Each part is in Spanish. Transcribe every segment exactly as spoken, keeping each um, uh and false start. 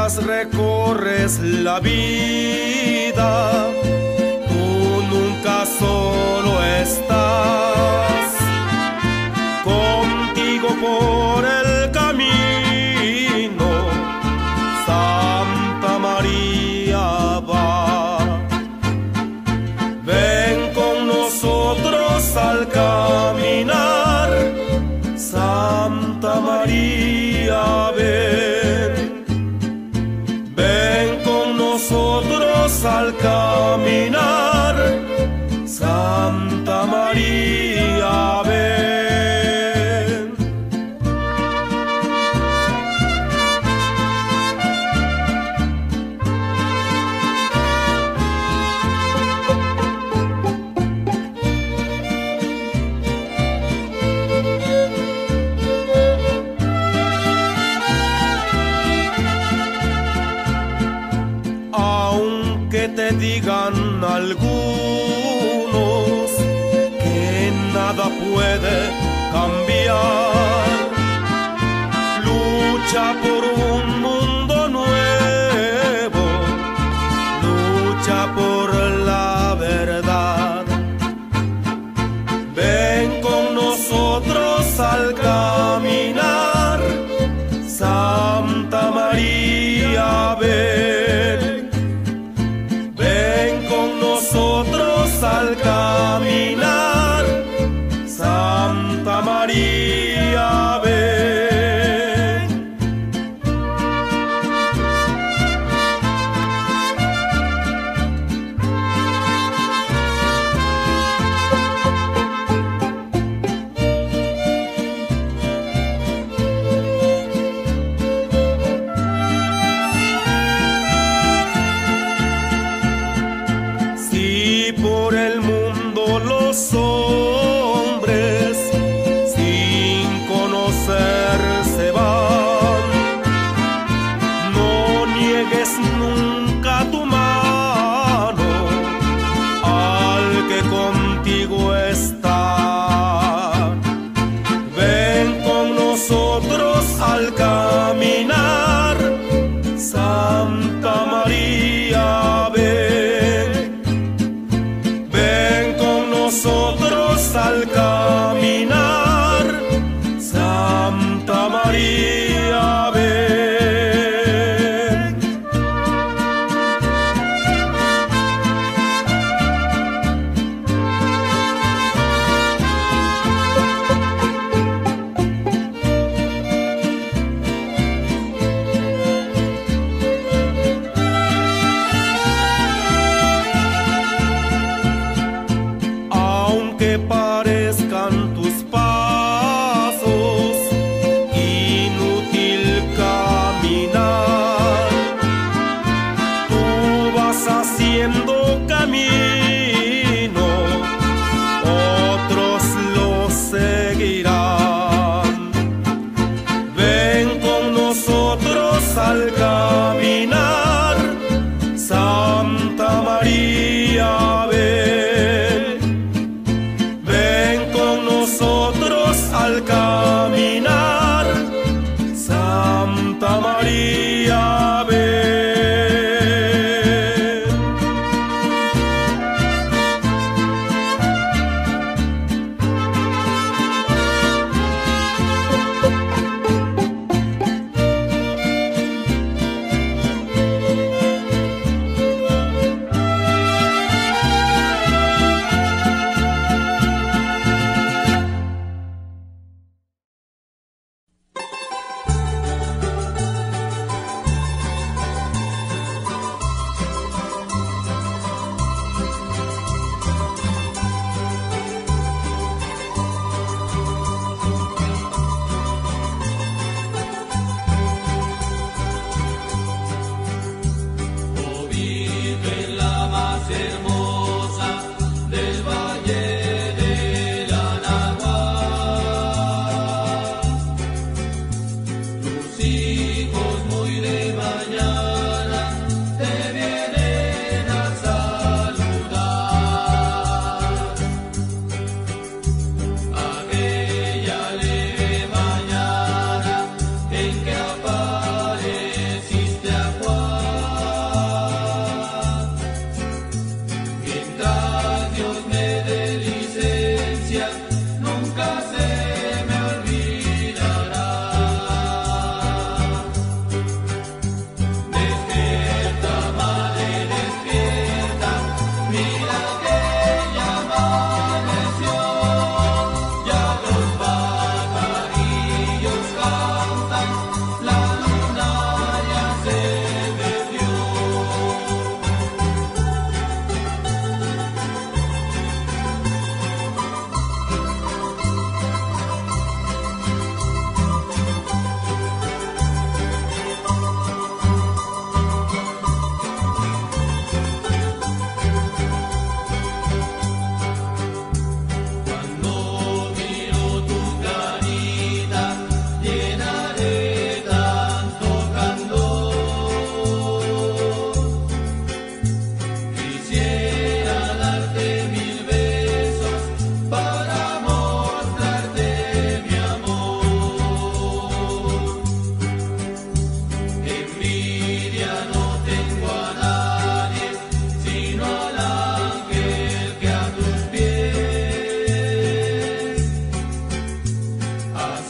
mientras recorres la vida, tú nunca solo estás. Contigo por el camino, Santa María va. Ven con nosotros al caminar, Santa María, ven. Ven con nosotros al caminar, Santa María, ven. Aunque te digan algunos que nada puede cambiar, lucha por un mundo nuevo, lucha por la verdad. Ven con nosotros al caminar, Santa María, ven. Ven con nosotros al caminar, Santa María.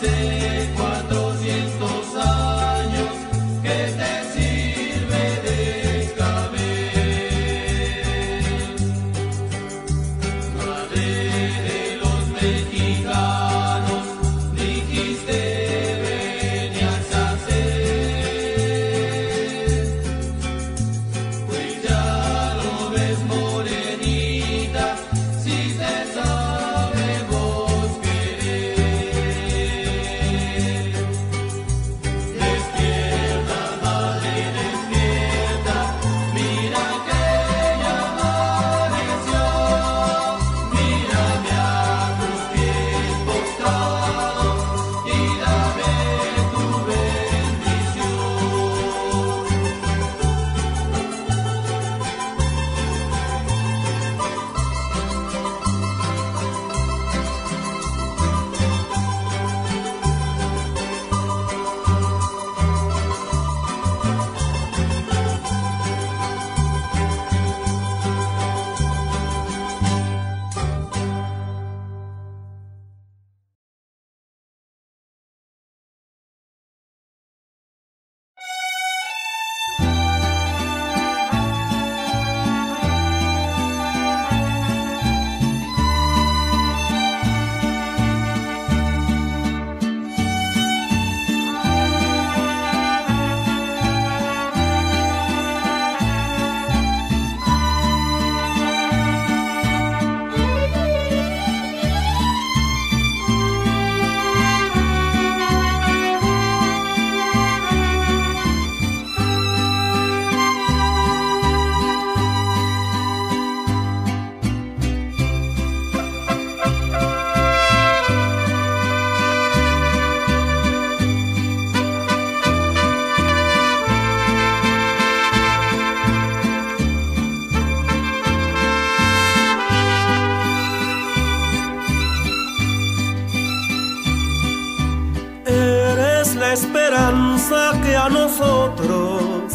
esperanza que a nosotros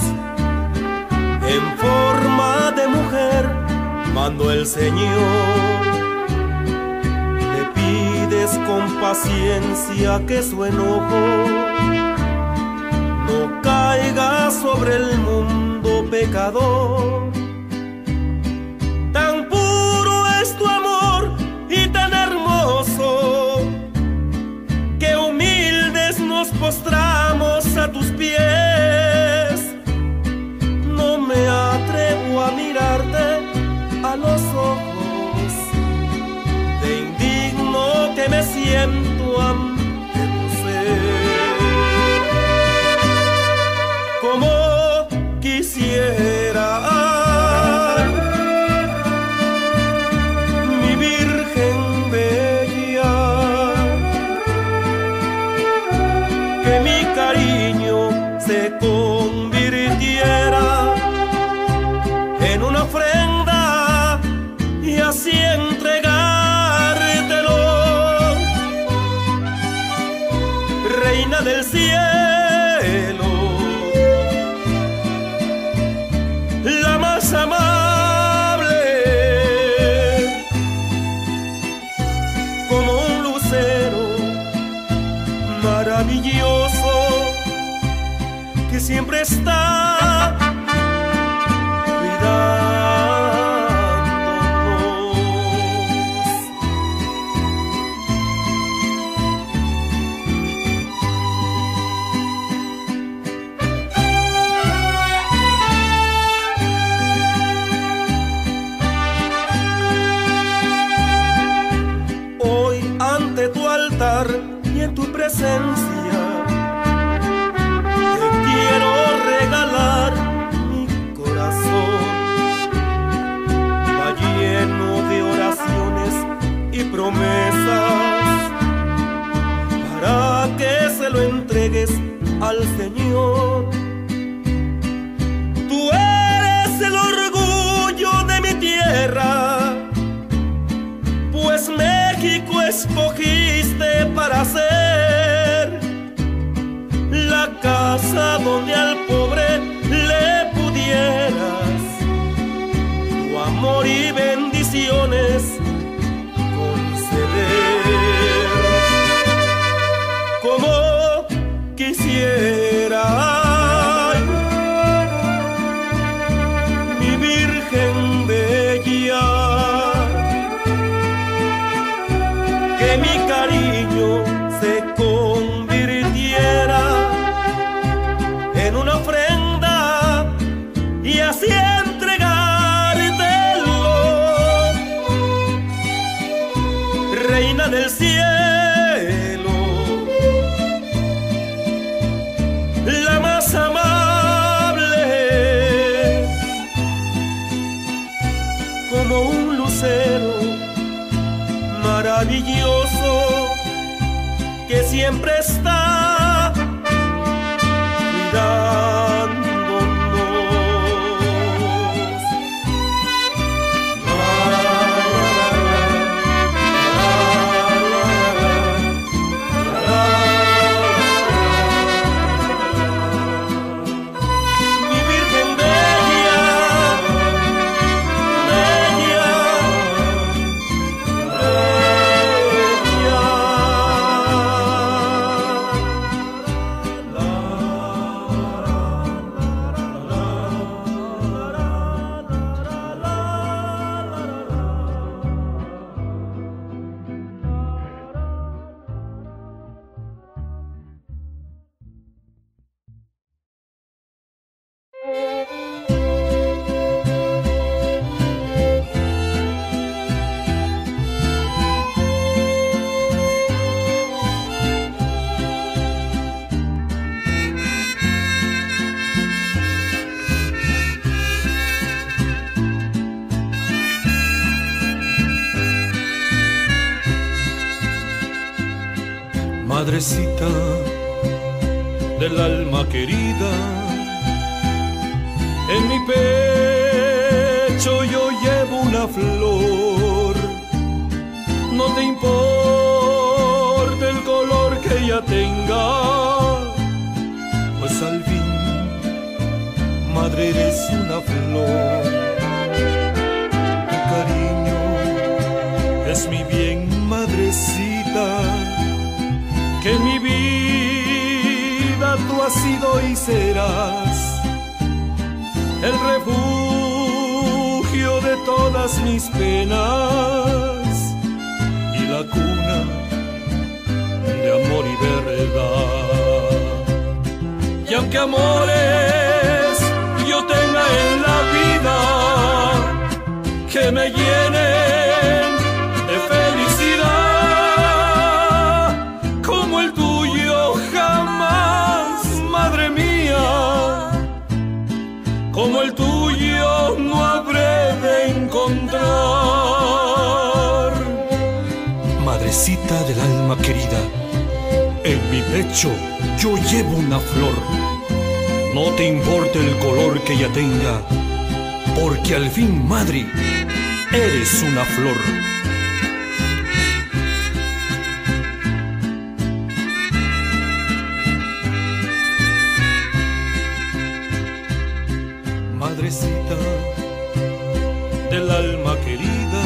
en forma de mujer mandó el Señor. Le pides con paciencia que su enojo no caiga sobre el mundo pecador. Tan puro es tu amor y tan hermoso que humildes nos postramos a tus pies. No me atrevo a mirarte a los ojos, de indigno que me siento ante tu ser. Como quisiera, mi Virgen bella, que mi cariño se convirtiera en una ofrenda y así entregártelo. Reina del cielo, la más amable, como un lucero maravilloso que siempre está y en tu presencia te quiero regalar mi corazón. Va lleno de oraciones y promesas para que se lo entregues al Señor. Tú eres el orgullo de mi tierra, pues México escogiste para ser la casa donde al pobre le pudieras tu amor y bendiciones conceder. siempre está cuidándonos. Mi Virgen bella, bella, madrecita del alma querida, en mi pecho yo llevo una flor. No te importa el color que ella tenga, pues al fin, madre, eres una flor. Tu cariño es mi bien, madrecita, que en mi vida tú has sido y serás el refugio de todas mis penas y la cuna de amor y verdad. Y aunque amores yo tenga en la vida que me llenen de felicidad, como el tuyo jamás, madre mía, como el tuyo no habré de encontrar. Madrecita del alma querida, en mi pecho yo llevo una flor. No te importa el color que ella tenga, porque al fin, madre, eres una flor. Madrecita del alma querida,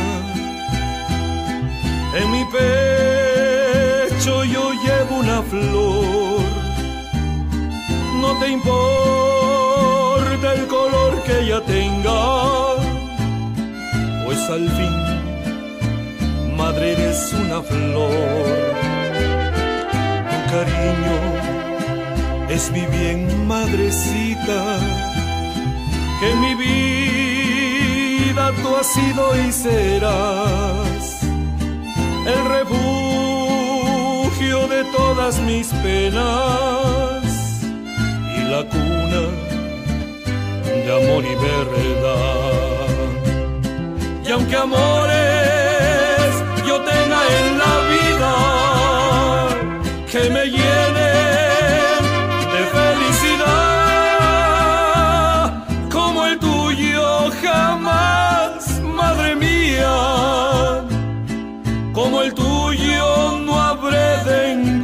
en mi pecho yo llevo una flor. No te importa el color que ella tenga, pues al fin, madre, eres una flor. Tu cariño es mi bien, madrecita, que en mi vida tú has sido y serás el refugio de todas mis penas y la cuna de amor y verdad. Y aunque amores yo tenga en la vida que me llenen de felicidad, como el tuyo jamás, madre mía, como el tuyo no habré de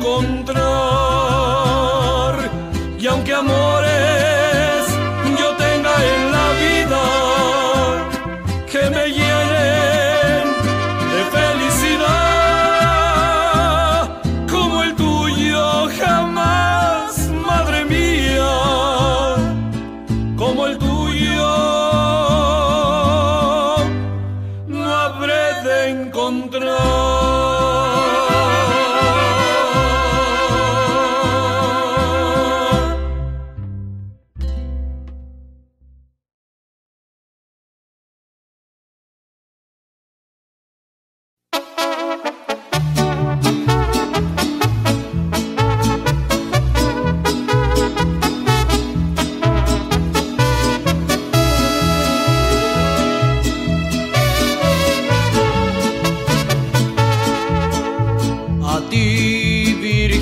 encontrar. Y aunque amores yo tenga en la vida que me llenen de felicidad, como el tuyo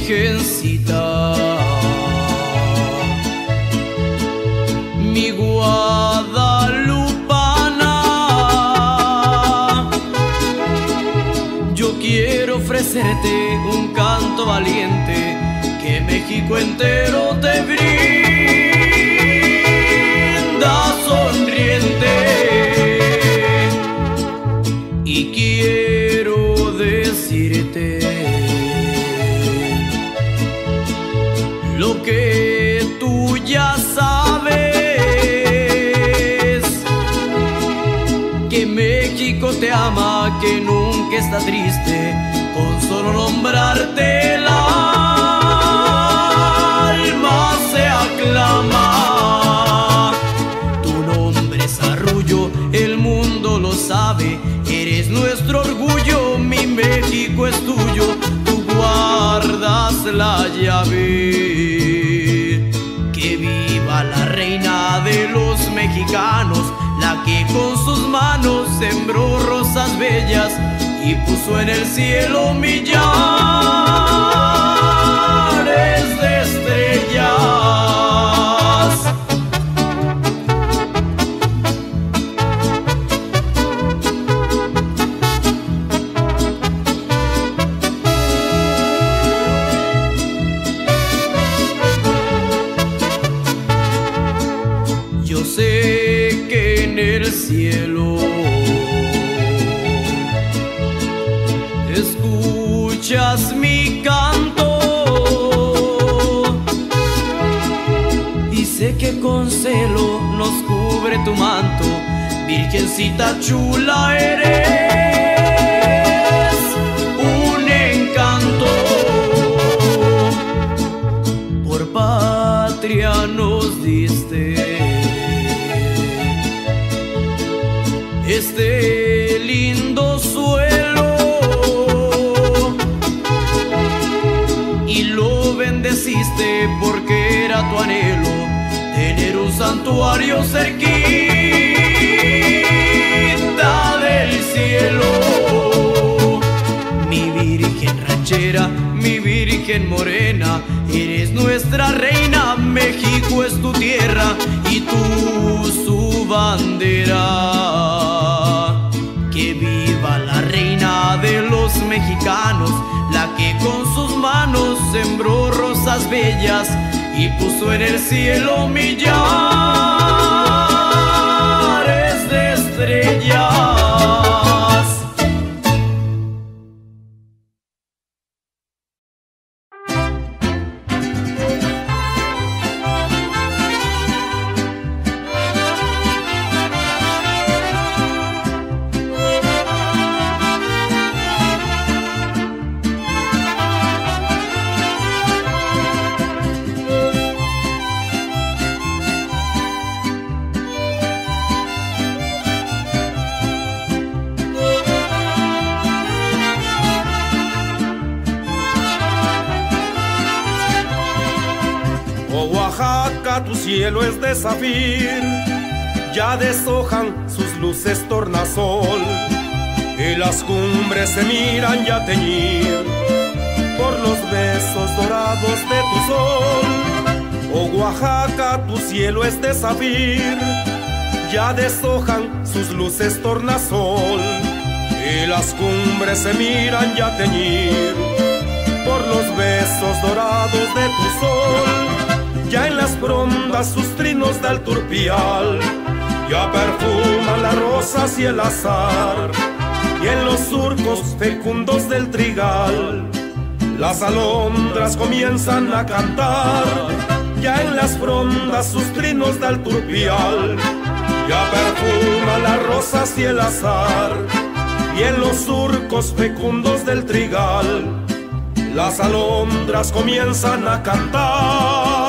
Virgencita, mi guadalupana, yo quiero ofrecerte un canto valiente que México entero te brinda sonriente. Y quiero decirte lo que tú ya sabes, que México te ama, que nunca está triste con solo nombrarte el alma se aclama. Tu nombre es Arrullo, el mundo lo sabe, eres nuestro orgullo, mi México es tuyo, tú guardas la llave. Que viva la reina de los mexicanos, la que con sus manos sembró rosas bellas y puso en el cielo millares de estrellas. Yo sé que en el cielo escuchas mi canto y sé que con celo nos cubre tu manto, Virgencita chula eres un encanto. Por patria nos diste este lindo suelo y lo bendeciste porque era tu anhelo tener un santuario cerquita del cielo. Mi Virgen ranchera, mi Virgen morena, eres nuestra reina, México es tu tierra y tú su bandera. Que viva la reina de los mexicanos, la que con sus manos sembró rosas bellas y puso en el cielo millares de estrellas. Oaxaca, tu cielo es de zafir, ya deshojan sus luces tornasol, y las cumbres se miran ya teñir por los besos dorados de tu sol. Oh Oaxaca, tu cielo es de zafir, ya deshojan sus luces tornasol, y las cumbres se miran ya teñir por los besos dorados de tu sol. Ya en las frondas sus trinos del turpial ya perfuman las rosas y el azahar, y en los surcos fecundos del trigal las alondras comienzan a cantar. Ya en las frondas sus trinos del turpial ya perfuman las rosas y el azahar, y en los surcos fecundos del trigal las alondras comienzan a cantar.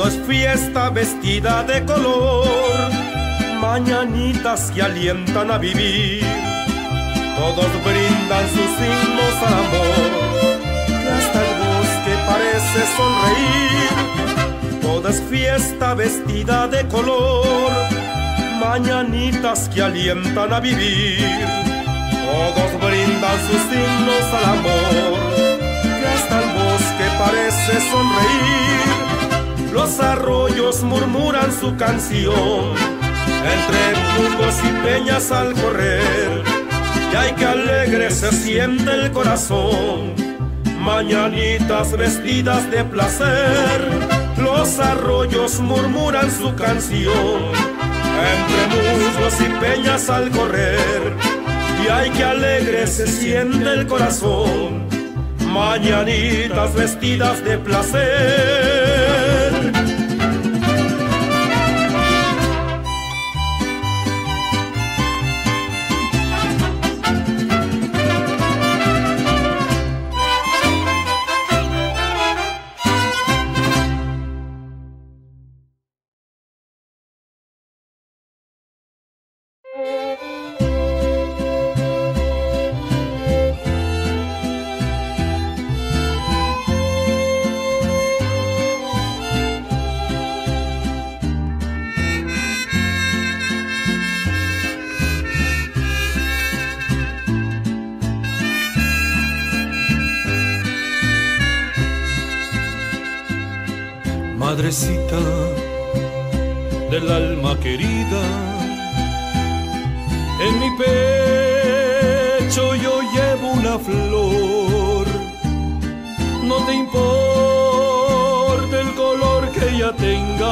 es fiesta vestida de color, mañanitas que alientan a vivir. Todos brindan sus himnos al amor, que hasta el bosque parece sonreír. Toda es fiesta vestida de color, mañanitas que alientan a vivir. Todos brindan sus himnos al amor, que hasta el bosque parece sonreír. Los arroyos murmuran su canción, entre musgos y peñas al correr. Y ay, que alegre se siente el corazón, mañanitas vestidas de placer. Los arroyos murmuran su canción, entre musgos y peñas al correr. Y ay, que alegre se siente el corazón, mañanitas vestidas de placer. Madrecita del alma querida, en mi pecho yo llevo una flor. No te importa el color que ella tenga,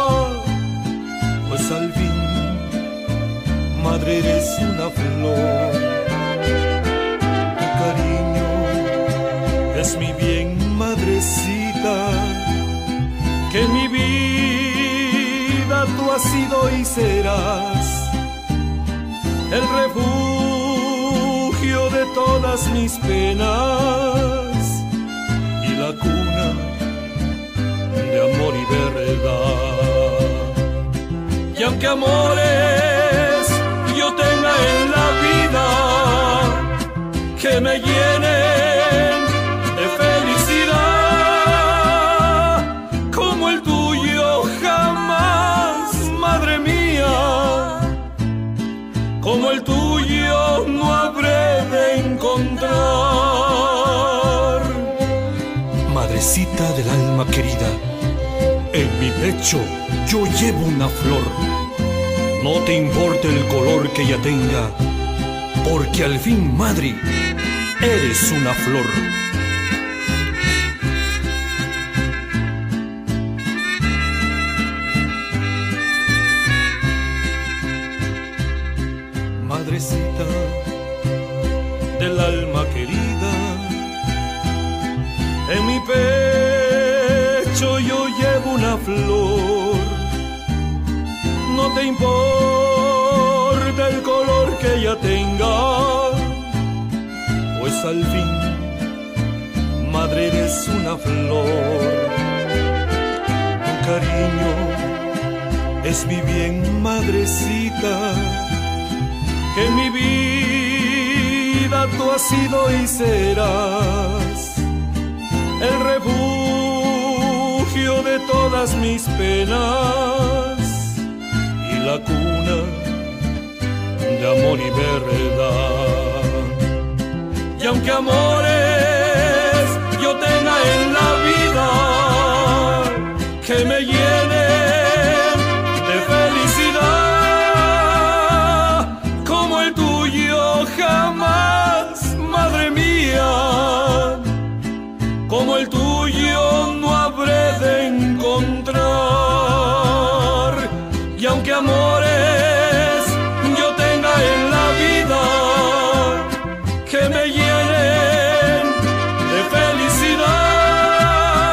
pues al fin, madre, eres una flor. Tu cariño es mi bien, madrecita, que en mi vida tú has sido y serás el refugio de todas mis penas y la cuna de amor y verdad. Y aunque amores yo tenga en la vida que me llenen de felicidad, como el tuyo jamás, madre mía, como el tuyo no habré de encontrar. Madrecita del alma querida, en mi pecho yo llevo una flor. No te importa el color que ella tenga, porque al fin, madre, eres una flor. Madrecita del alma querida, en mi pecho yo llevo una flor. No te importa el color que ella tenga, pues al fin, madre, eres una flor. Tu cariño es mi bien, madrecita, que en mi vida tú has sido y serás el refugio de todas mis penas y la cuna de amor y verdad. Y aunque amores yo tenga en la vida que me llenen de felicidad, como el tuyo jamás, madre mía, como el tuyo no habré de encontrar. Y aunque amores yo tenga en la vida que me llenen de felicidad,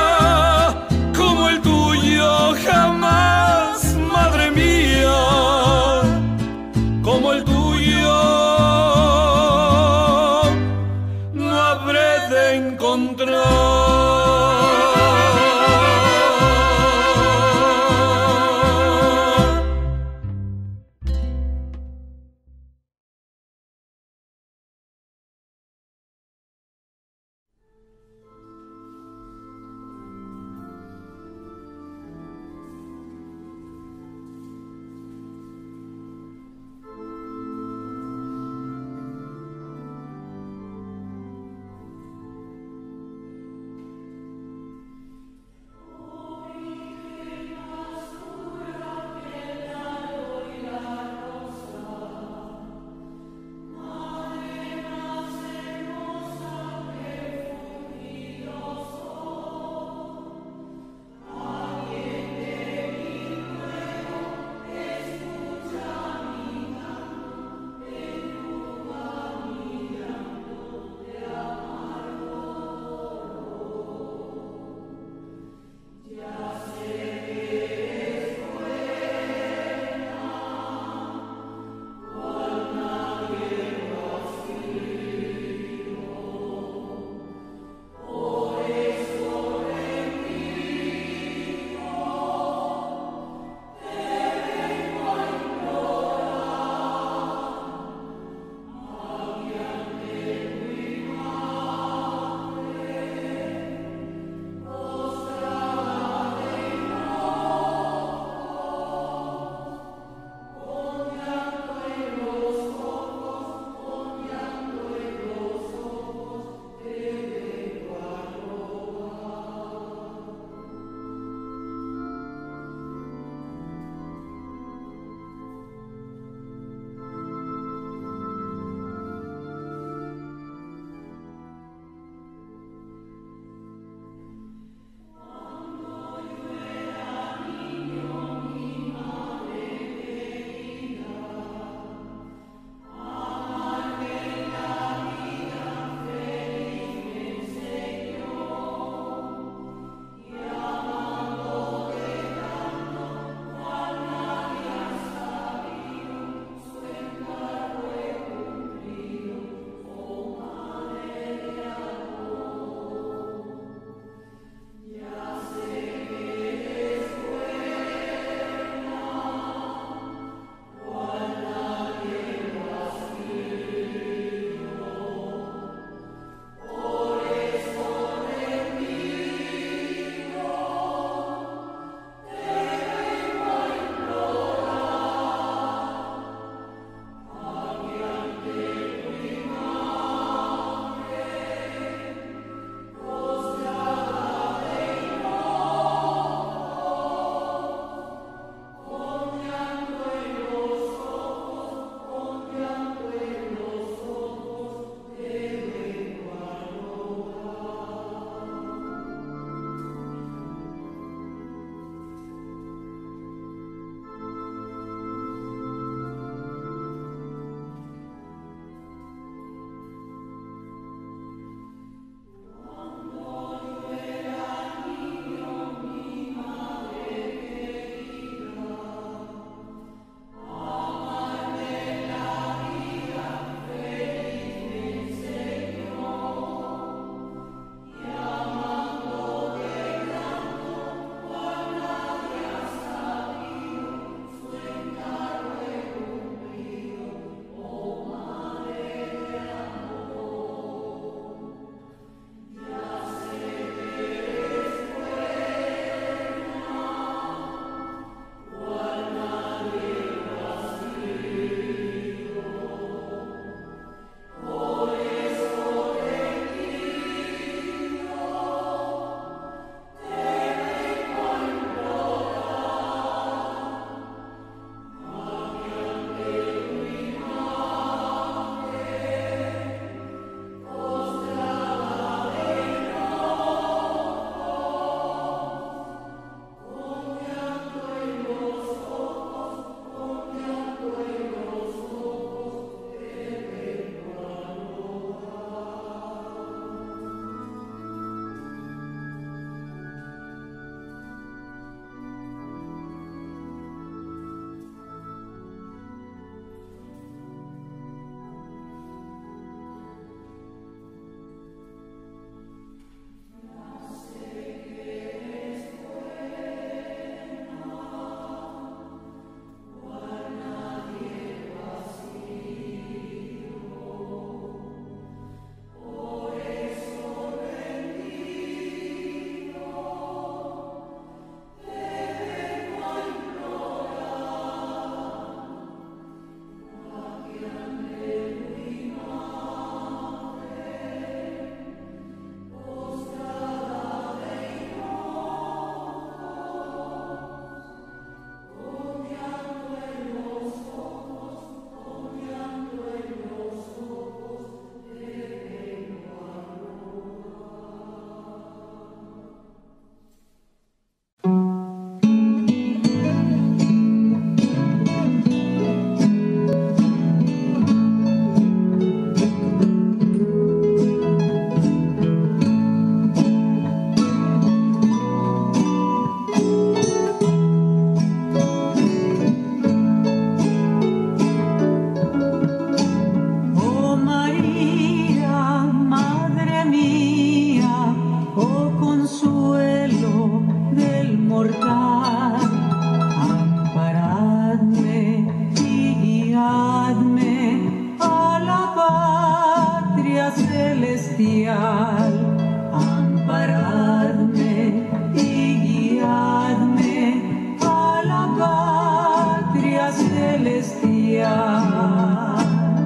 mortal. Amparadme y guiadme a la patria celestial. Amparadme y guiadme a la patria celestial.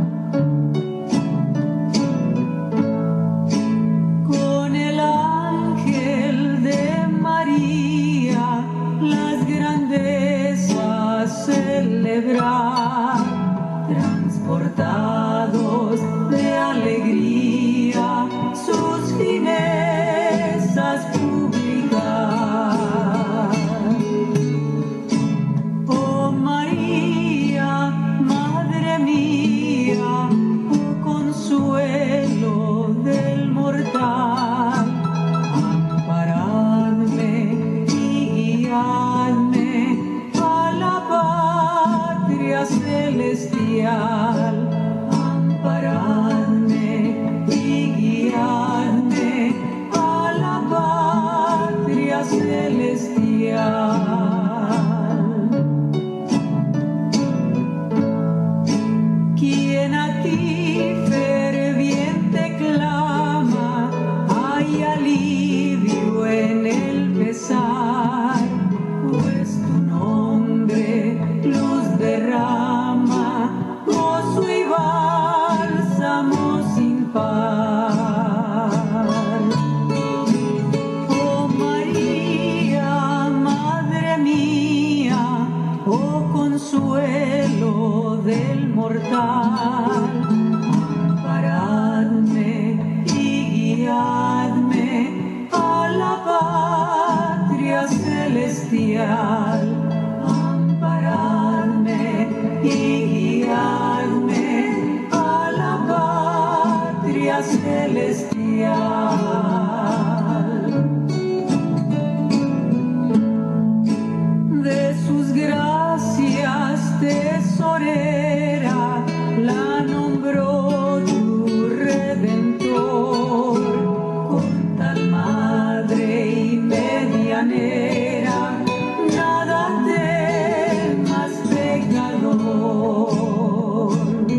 Con el ángel de María las grandezas celebrar, transportados de alegría sus finezas publicar. Oh María, Madre mía, oh consuelo del mortal, amparadme y guiadme a la patria celestial. Amparadme y guiadme a la patria celestial. Quien a ti ferviente clama, hay alivio en el pesar, pues tu nombre luz derrama, gozo y bálsamo sin par. Oh María, Madre mía, oh consuelo del mortal, amparadme y guiadme a la patria celestial. Amparadme y guiadme a la patria celestial. De sus gracias tesorera la nombró tu Redentor, con tal madre y medianera nada temas pecador.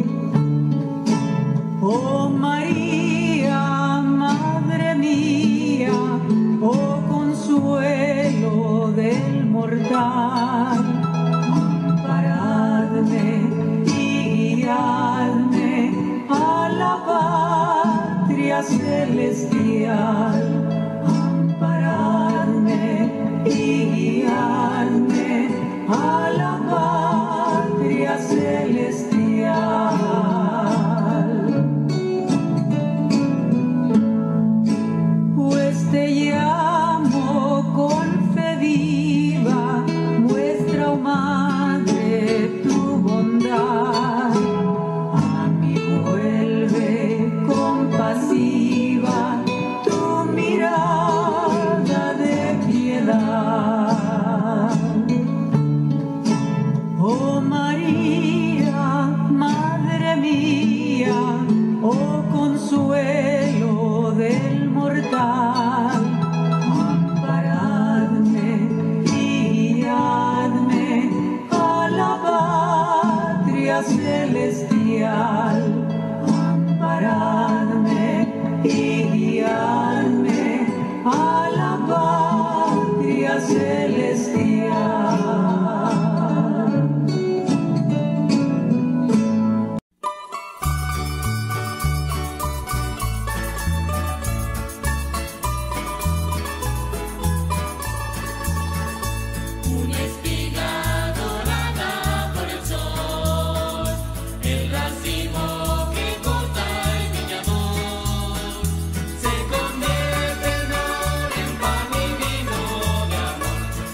Oh María, Madre mía, oh consuelo del mortal, amparadme y guiadme a la patria celestial. Amparadme y guiadme a la patria celestial. Pues te llamo con fe viva, muestra, oh Madre, tu bondad. A mí vuelve compasiva tu mirada de piedad. Oh María, Madre mía, oh consuelo del mortal, amparadme y guiadme a la patria celestial. Amparadme y guiadme a la patria celestial. Una espiga dorada por el sol, el racimo que corta el viñador, se convierte en oro, en pan y vino de amor.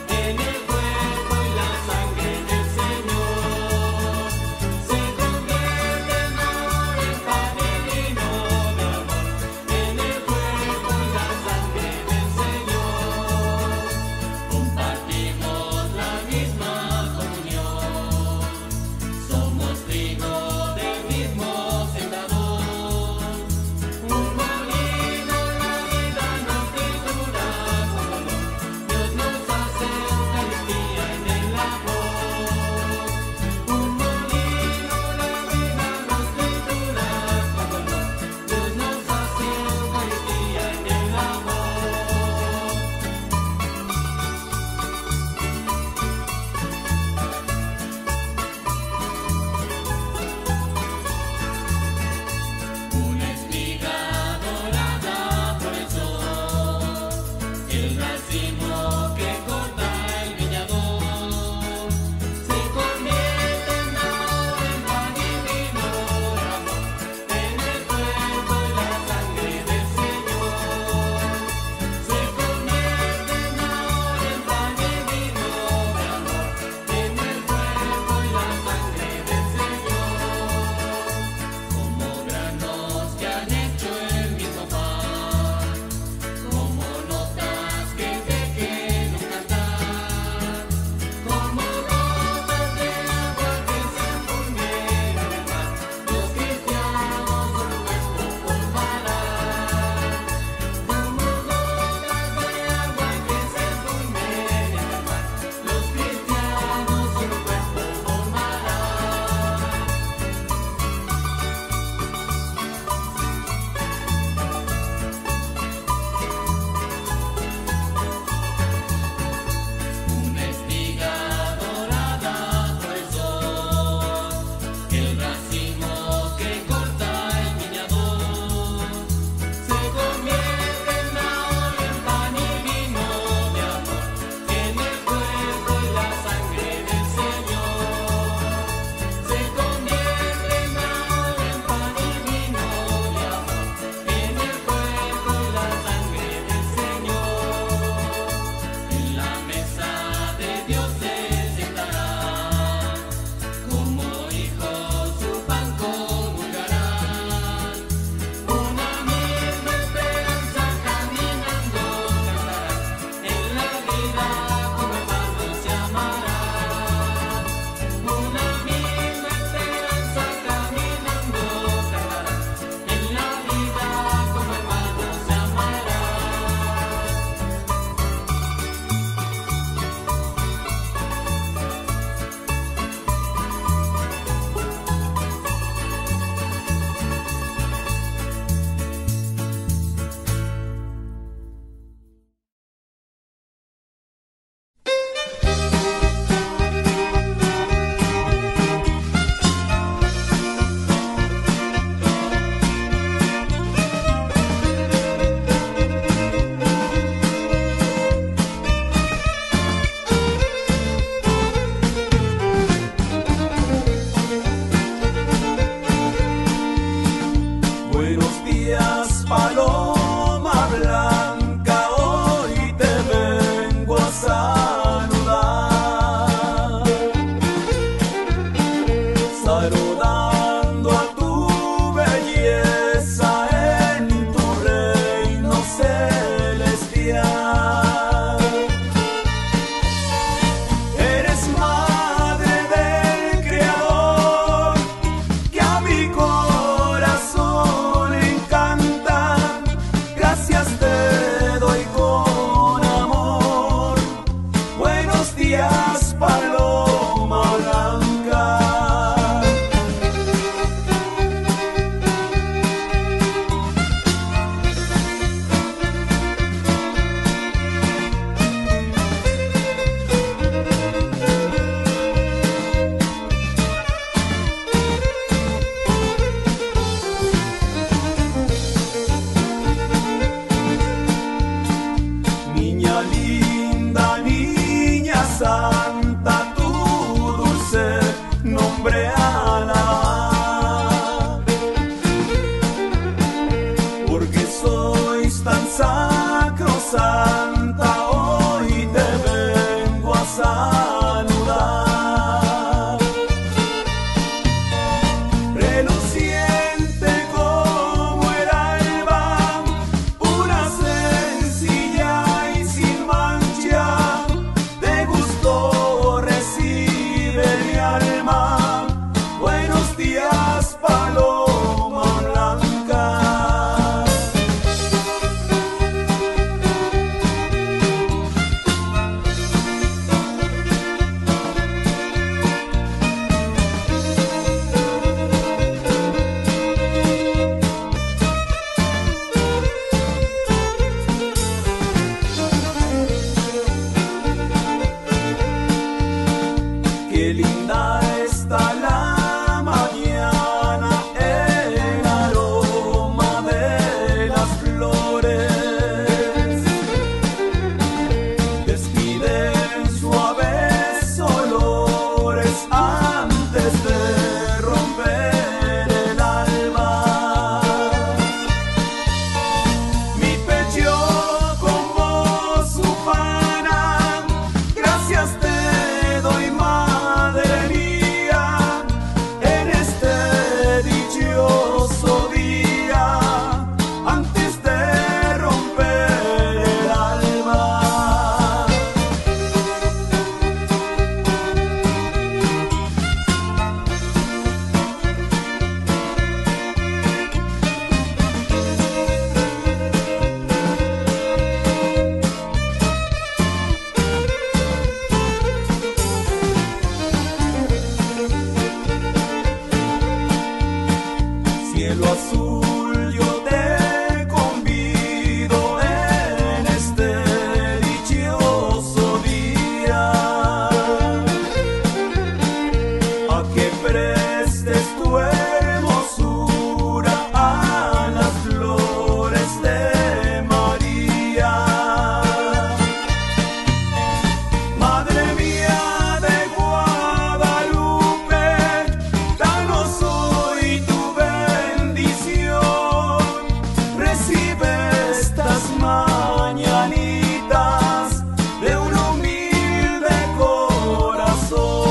Qué linda está la mañana, el aroma de las flores despiden suaves olores antes de romper el alba. Mi pecho con voz ufana, gracias te doy, madre mía, en este dichoso día, antes de romper el alba. Cielo azul, yo te convido en este dichoso día a que prestes tu hermosura a las flores de María. Madre mía de Guadalupe, danos hoy tu bendición. Recibe estas mañanitas de un humilde corazón.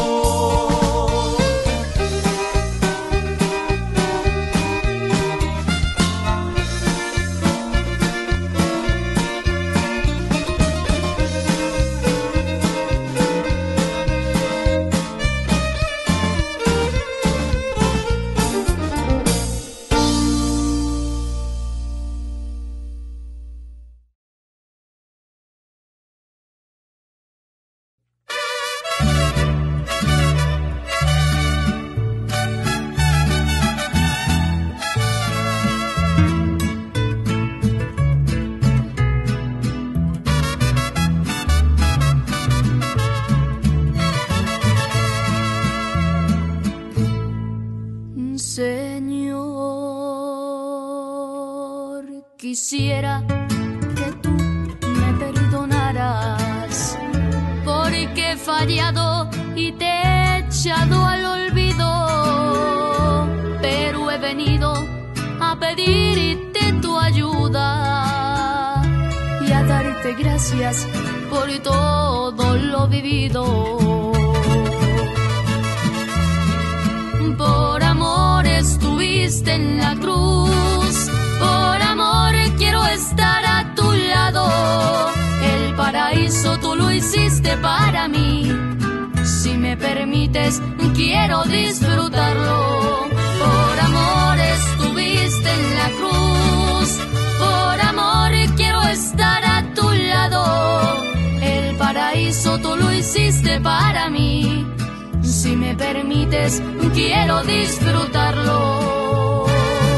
Señor, quisiera que tú me perdonaras porque he fallado y te he echado al olvido, pero he venido a pedirte tu ayuda y a darte gracias por todo lo vivido. Por amor estuviste en la cruz, por amor quiero estar a tu lado. El paraíso tú lo hiciste para mí, si me permites quiero disfrutarlo. Por amor estuviste en la cruz, por amor quiero estar a tu lado. El paraíso tú lo hiciste para mí, si me permites, quiero disfrutarlo.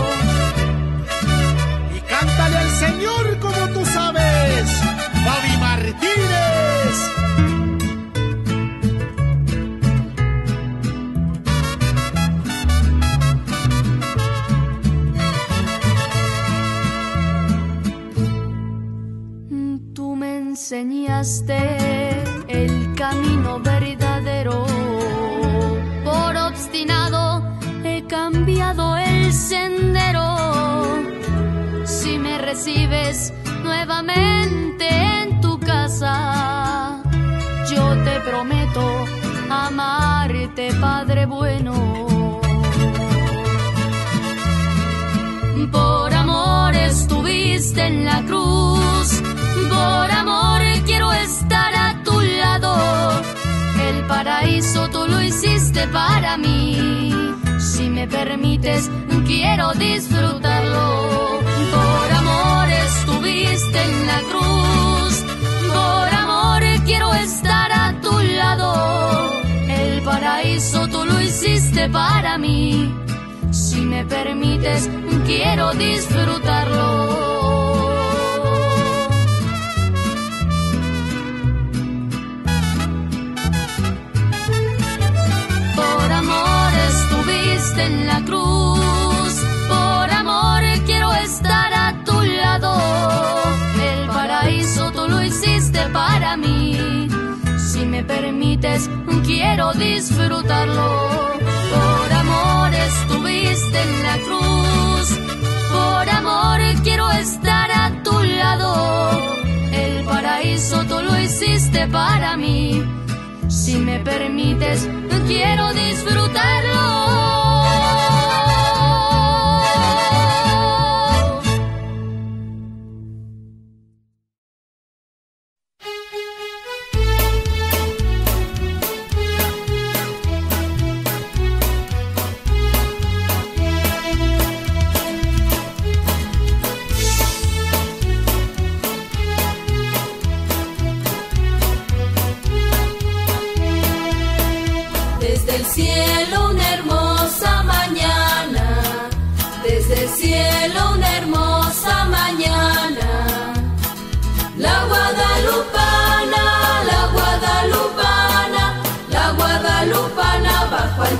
Y cántale al Señor como tú sabes, Bobby Martínez. Tú me enseñaste el camino verdadero, por obstinado he cambiado el sendero. Si me recibes nuevamente en tu casa, yo te prometo amarte, Padre bueno. Por amor estuviste en la cruz, por amor quiero estar a tu lado. El paraíso tú lo hiciste para mí, si me permites quiero disfrutarlo. Por amor estuviste en la cruz, por amor quiero estar a tu lado. El paraíso tú lo hiciste para mí, si me permites quiero disfrutarlo. en la cruz. Por amor quiero estar a tu lado. El paraíso tú lo hiciste para mí. Si me permites, quiero disfrutarlo. Por amor estuviste en la cruz. Por amor quiero estar a tu lado. El paraíso tú lo hiciste para mí. Si me permites, quiero disfrutarlo. Desde el cielo una hermosa mañana, desde el cielo una hermosa mañana. La guadalupana, la guadalupana, la guadalupana bajo al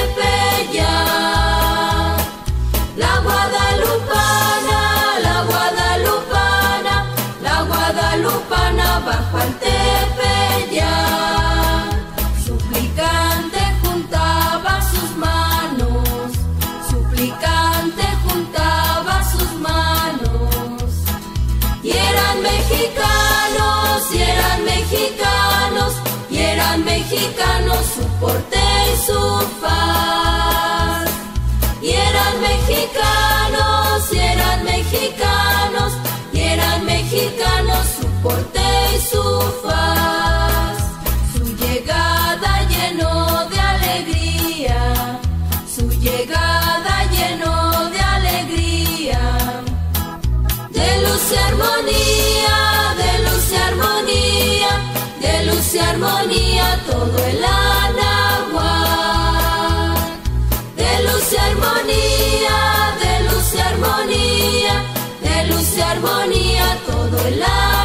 Tepeyac. La guadalupana, la guadalupana, la guadalupana bajo al Tepeyac. Suplicante juntaba sus manos, suplicante juntaba sus manos. Y eran mexicanos, y eran mexicanos, y eran mexicanos su porte y su faz. Y eran mexicanos, y eran mexicanos, y eran mexicanos su porte y su faz. Su llegada llenó de alegría, su llegada llenó de alegría. De luz y armonía, de luz y armonía, de luz y armonía todo el Anáhuac. De luz y armonía, de luz y armonía, de luz y armonía todo el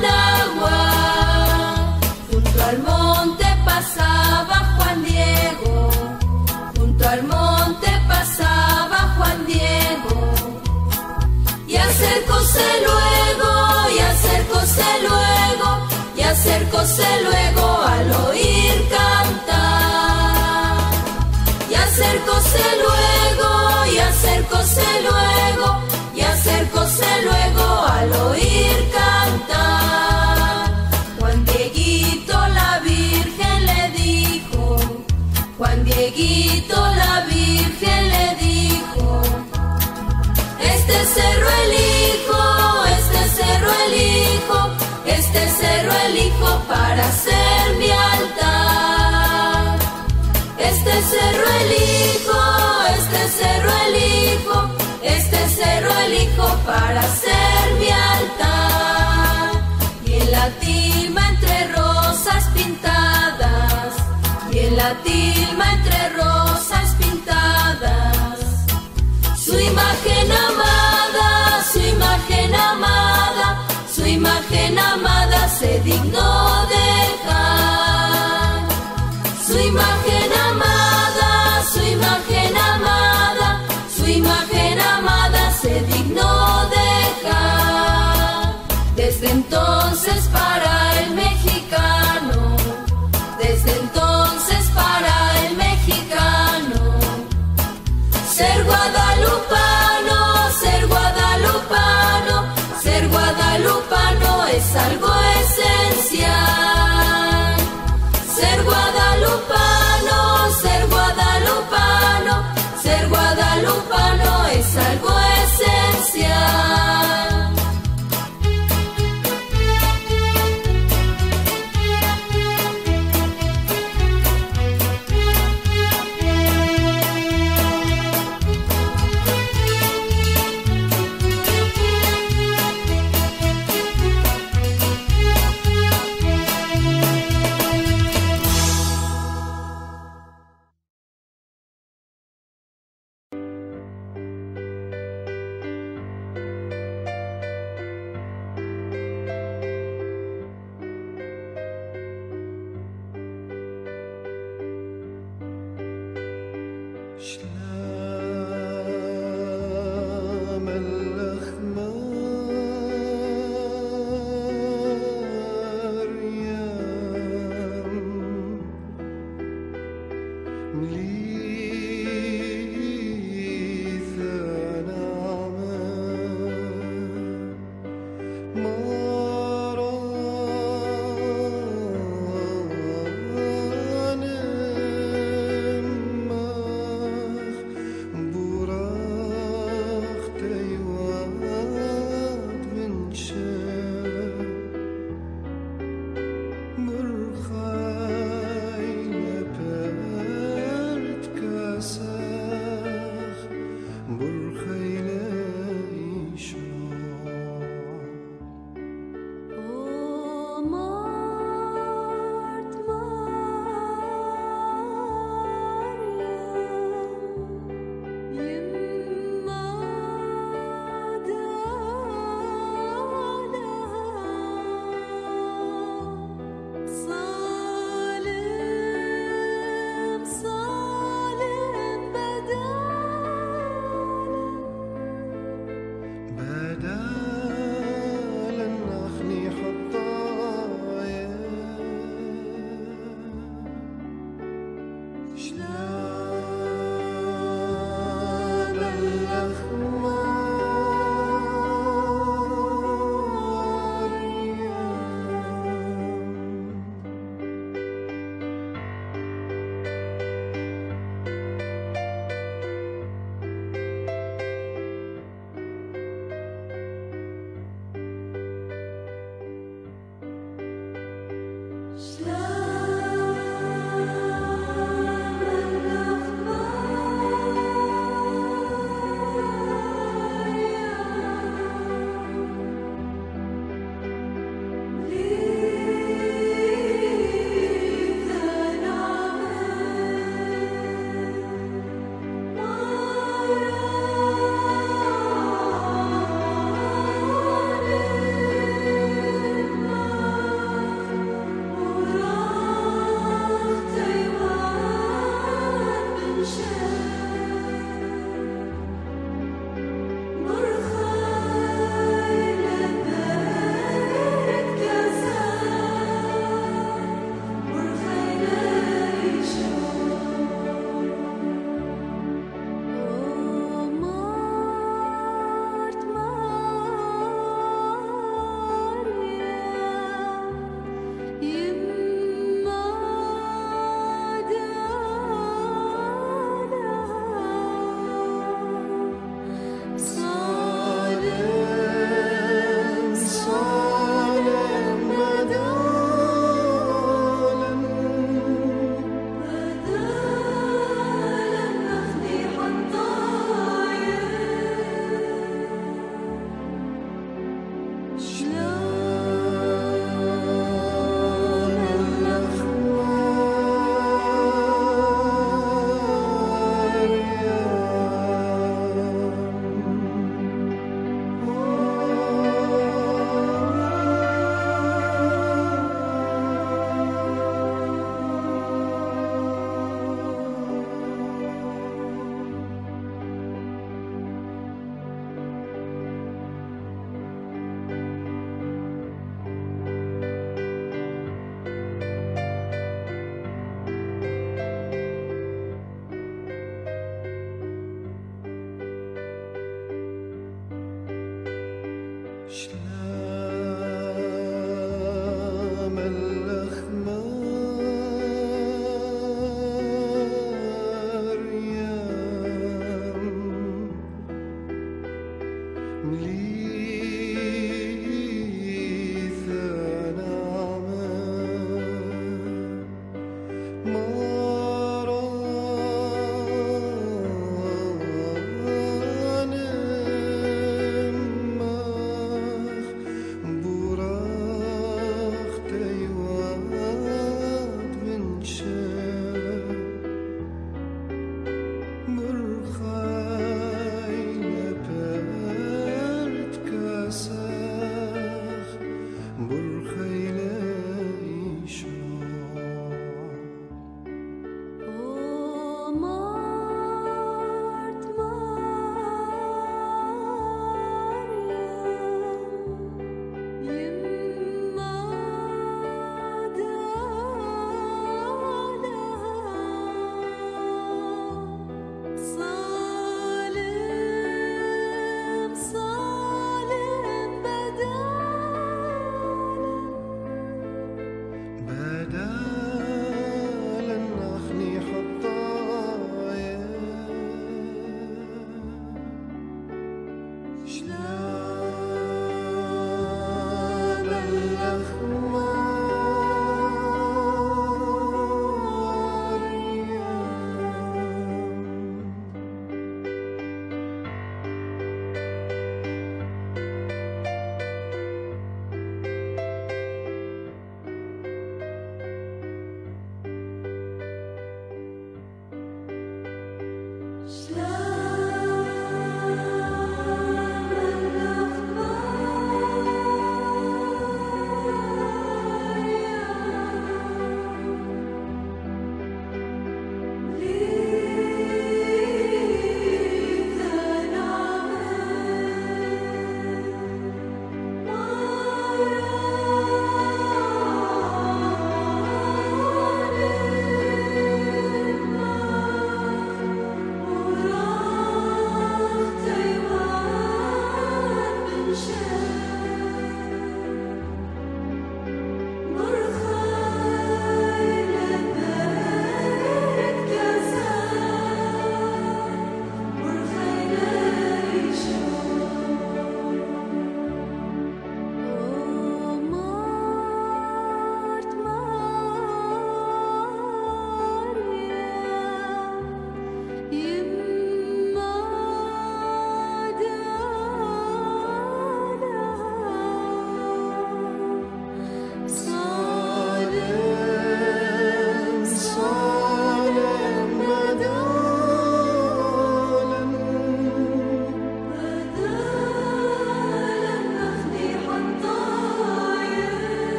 Anáhuac. Junto al monte pasaba Juan Diego, junto al monte pasaba Juan Diego. Y acercóse luego, y acercóse luego, y acercóse luego al oír cantar. Y acercóse luego, y acercóse luego, y acercóse luego al oír cantar. Juan Dieguito la Virgen le dijo, Juan Dieguito la Virgen le dijo: este cerro elijo, este cerro elijo, este cerro elijo para hacer mi altar. Este cerro elijo, este cerro elijo, este cerro elijo para hacer mi altar. Y en la tilma entre rosas pintadas, y en la tilma entre rosas pintadas, su imagen amada, su imagen amada, su imagen amada se dignó dejar. Su imagen amada, su imagen amada, su imagen amada se dignó dejar. Desde entonces para el mexicano, desde entonces para el mexicano, ser guadalupano, ser guadalupano, ser guadalupano es algo esencial. Ser guadalupano,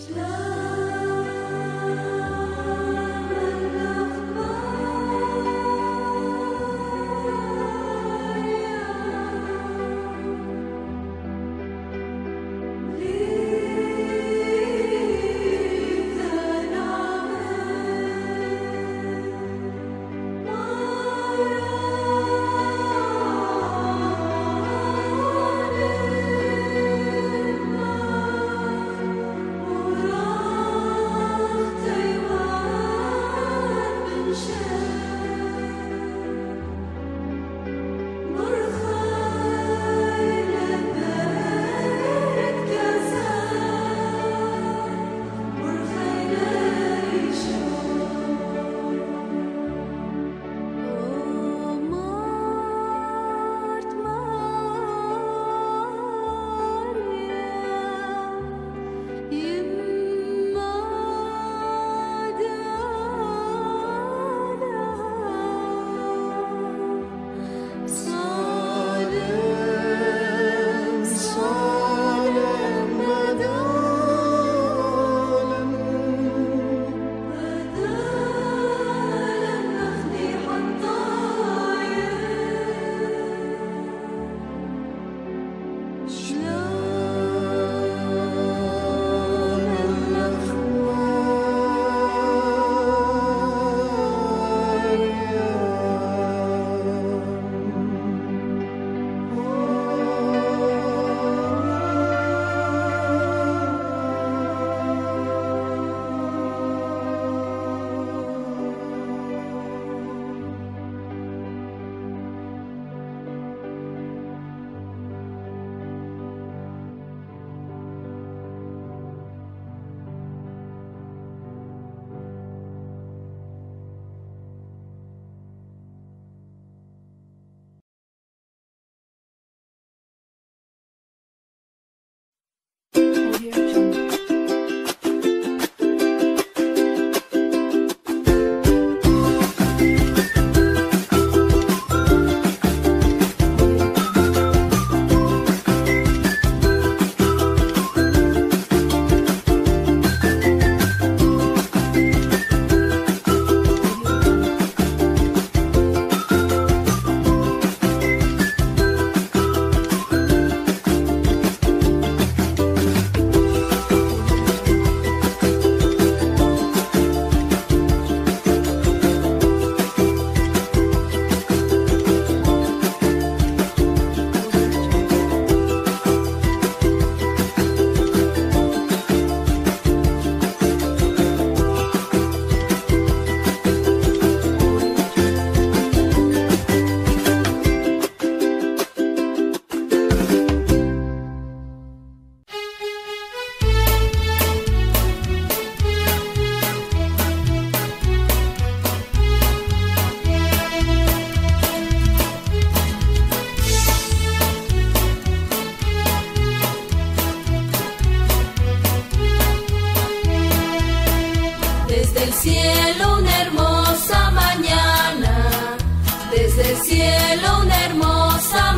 cielo una hermosa mañana, desde el cielo una hermosa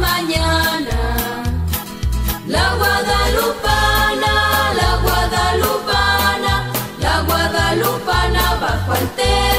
mañana. La guadalupana, la guadalupana, la guadalupana bajo al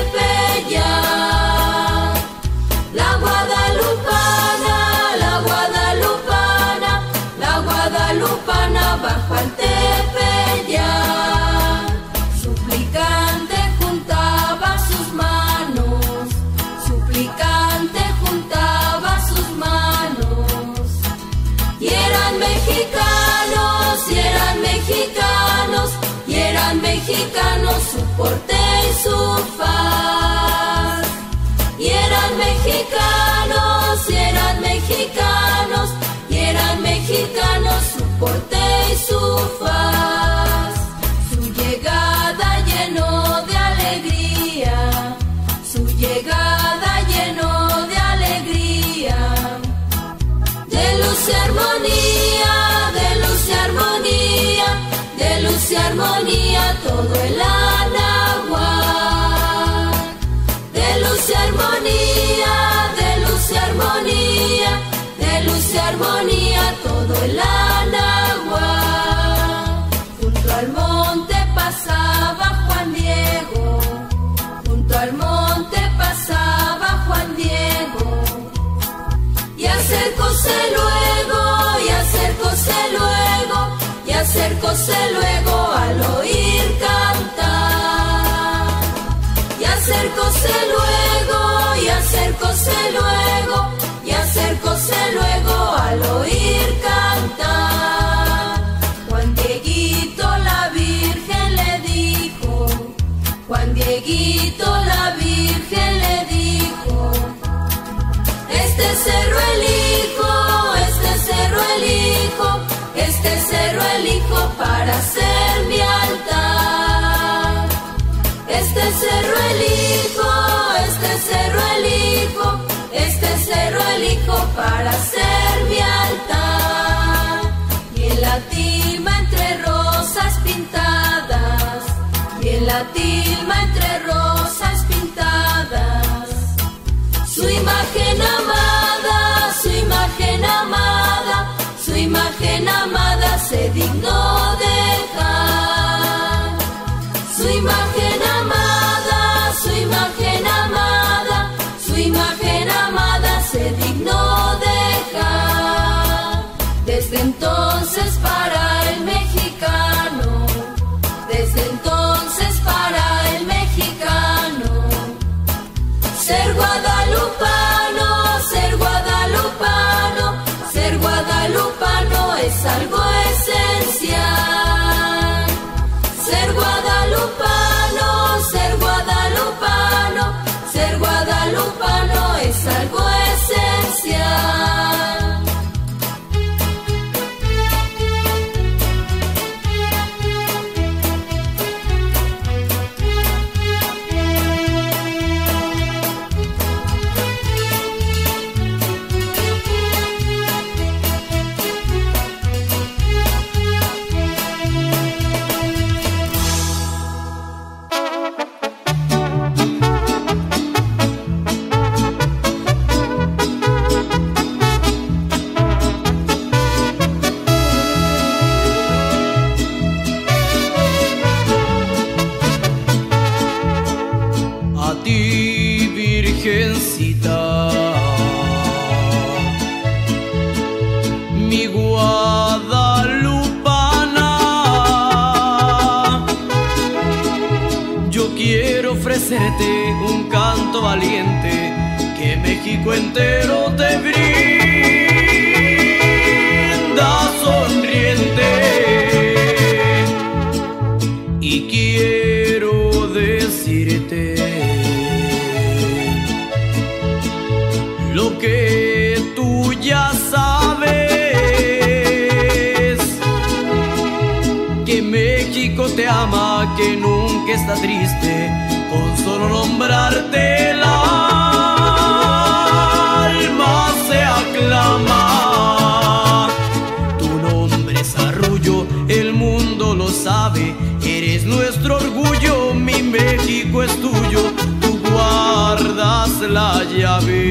Tepeyac. La guadalupana, la guadalupana, la guadalupana bajo al Tepeyac. Suplicante juntaba sus manos, suplicante juntaba sus manos. Y eran mexicanos, y eran mexicanos, y eran mexicanos su porte y su faz. Y eran mexicanos, y eran mexicanos, y eran mexicanos su porte y su faz. Su llegada llenó de alegría, su llegada llenó de alegría. De luz y armonía, de luz y armonía, de luz y armonía todo el Anahuac. De luz y armonía, de luz y armonía, de luz y armonía todo el Anahuac. Junto al monte acercóse luego, y acercóse luego, y acercóse luego al oír cantar. Y acercóse luego, y acercóse luego, y acercóse luego al oír cantar. Juan Dieguito la Virgen le dijo, Juan Dieguito la Virgen le dijo, este cerro elijo, este cerro elijo, este cerro elijo para hacer mi altar. Este cerro elijo, este cerro elijo, este cerro elijo para hacer mi altar. Y en la tilma entre rosas pintadas, y en la tilma entre rosas pintadas, su imagen amada, su imagen amada, su imagen amada se dignó dejar. Su imagen amada, su imagen amada, su imagen amada se dignó dejar. Desde entonces para el mexicano, desde entonces para el mexicano, ser guadalupano, ser guadalupano, ser guadalupano es algo esencial. Ser guadalupano, ser guadalupano, ser guadalupano es algo esencial. Mi guadalupana, yo quiero ofrecerte un canto valiente que México entero te brinda sonriente. Y quiero decirte lo que tú ya sabes, que México te ama, que nunca está triste, con solo nombrarte el alma se aclama. Tu nombre es Arrullo, el mundo lo sabe, eres nuestro orgullo, mi México es tuyo, tú guardas la llave.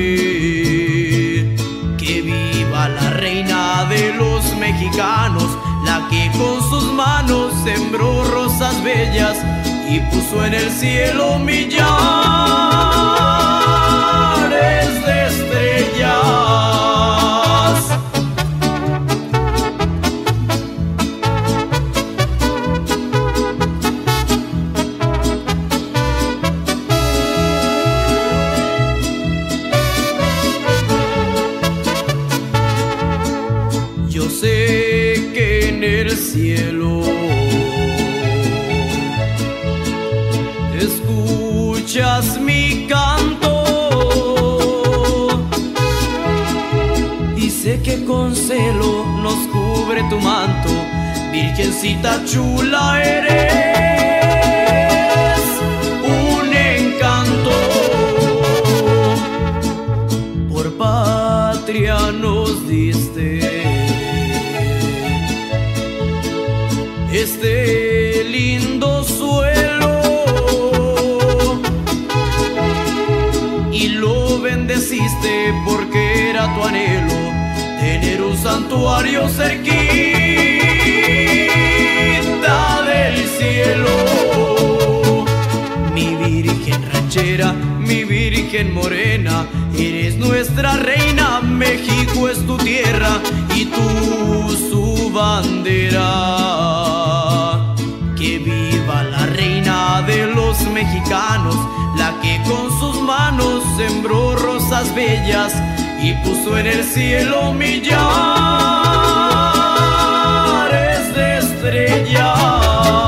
Que viva la reina de los mexicanos, la que con sus manos sembró rosas bellas y puso en el cielo millares de estrellas. Yo sé que en el cielo escuchas mi canto y sé que con celo nos cubre tu manto, Virgencita chula eres un encanto. Por patria nos diste este lindo suelo y lo bendeciste porque era tu anhelo tener un santuario cerquita del cielo. Mi Virgen ranchera, mi Virgen Virgen morena, eres nuestra reina, México es tu tierra y tú su bandera. Que viva la reina de los mexicanos, la que con sus manos sembró rosas bellas y puso en el cielo millares de estrellas.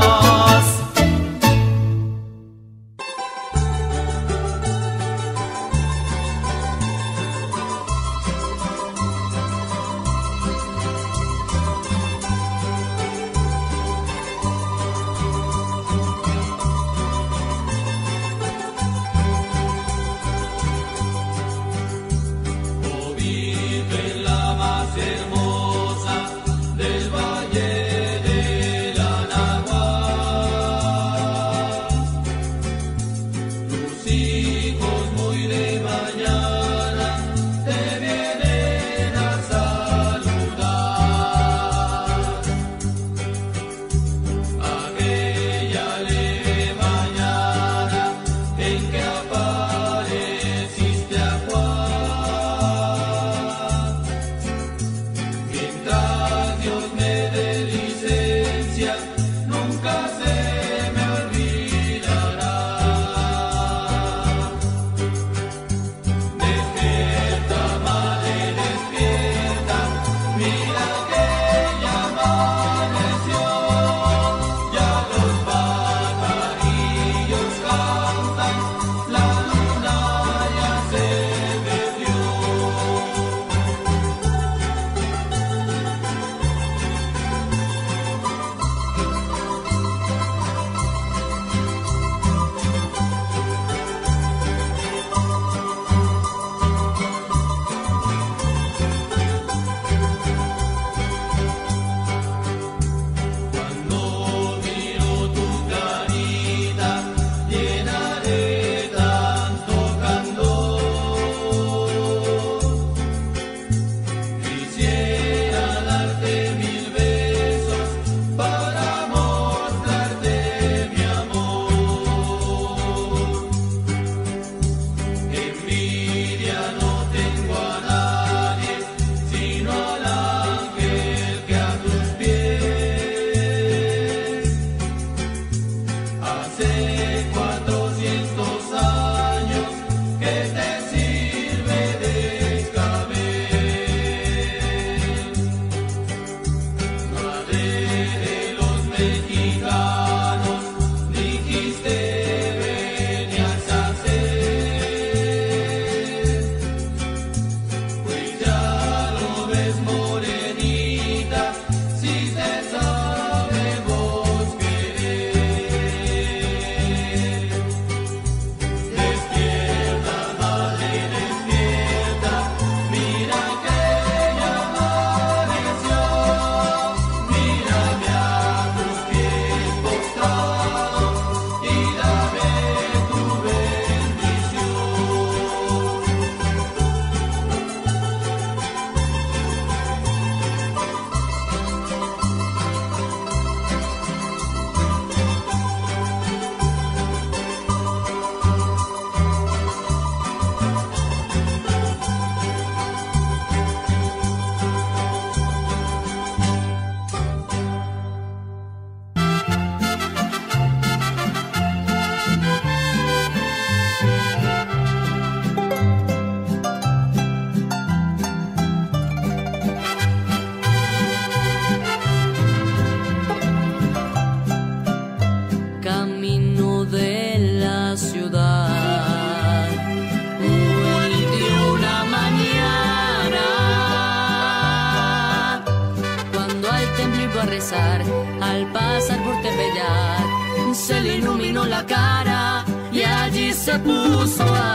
Al pasar por Tepeyac se le iluminó la cara y allí se puso a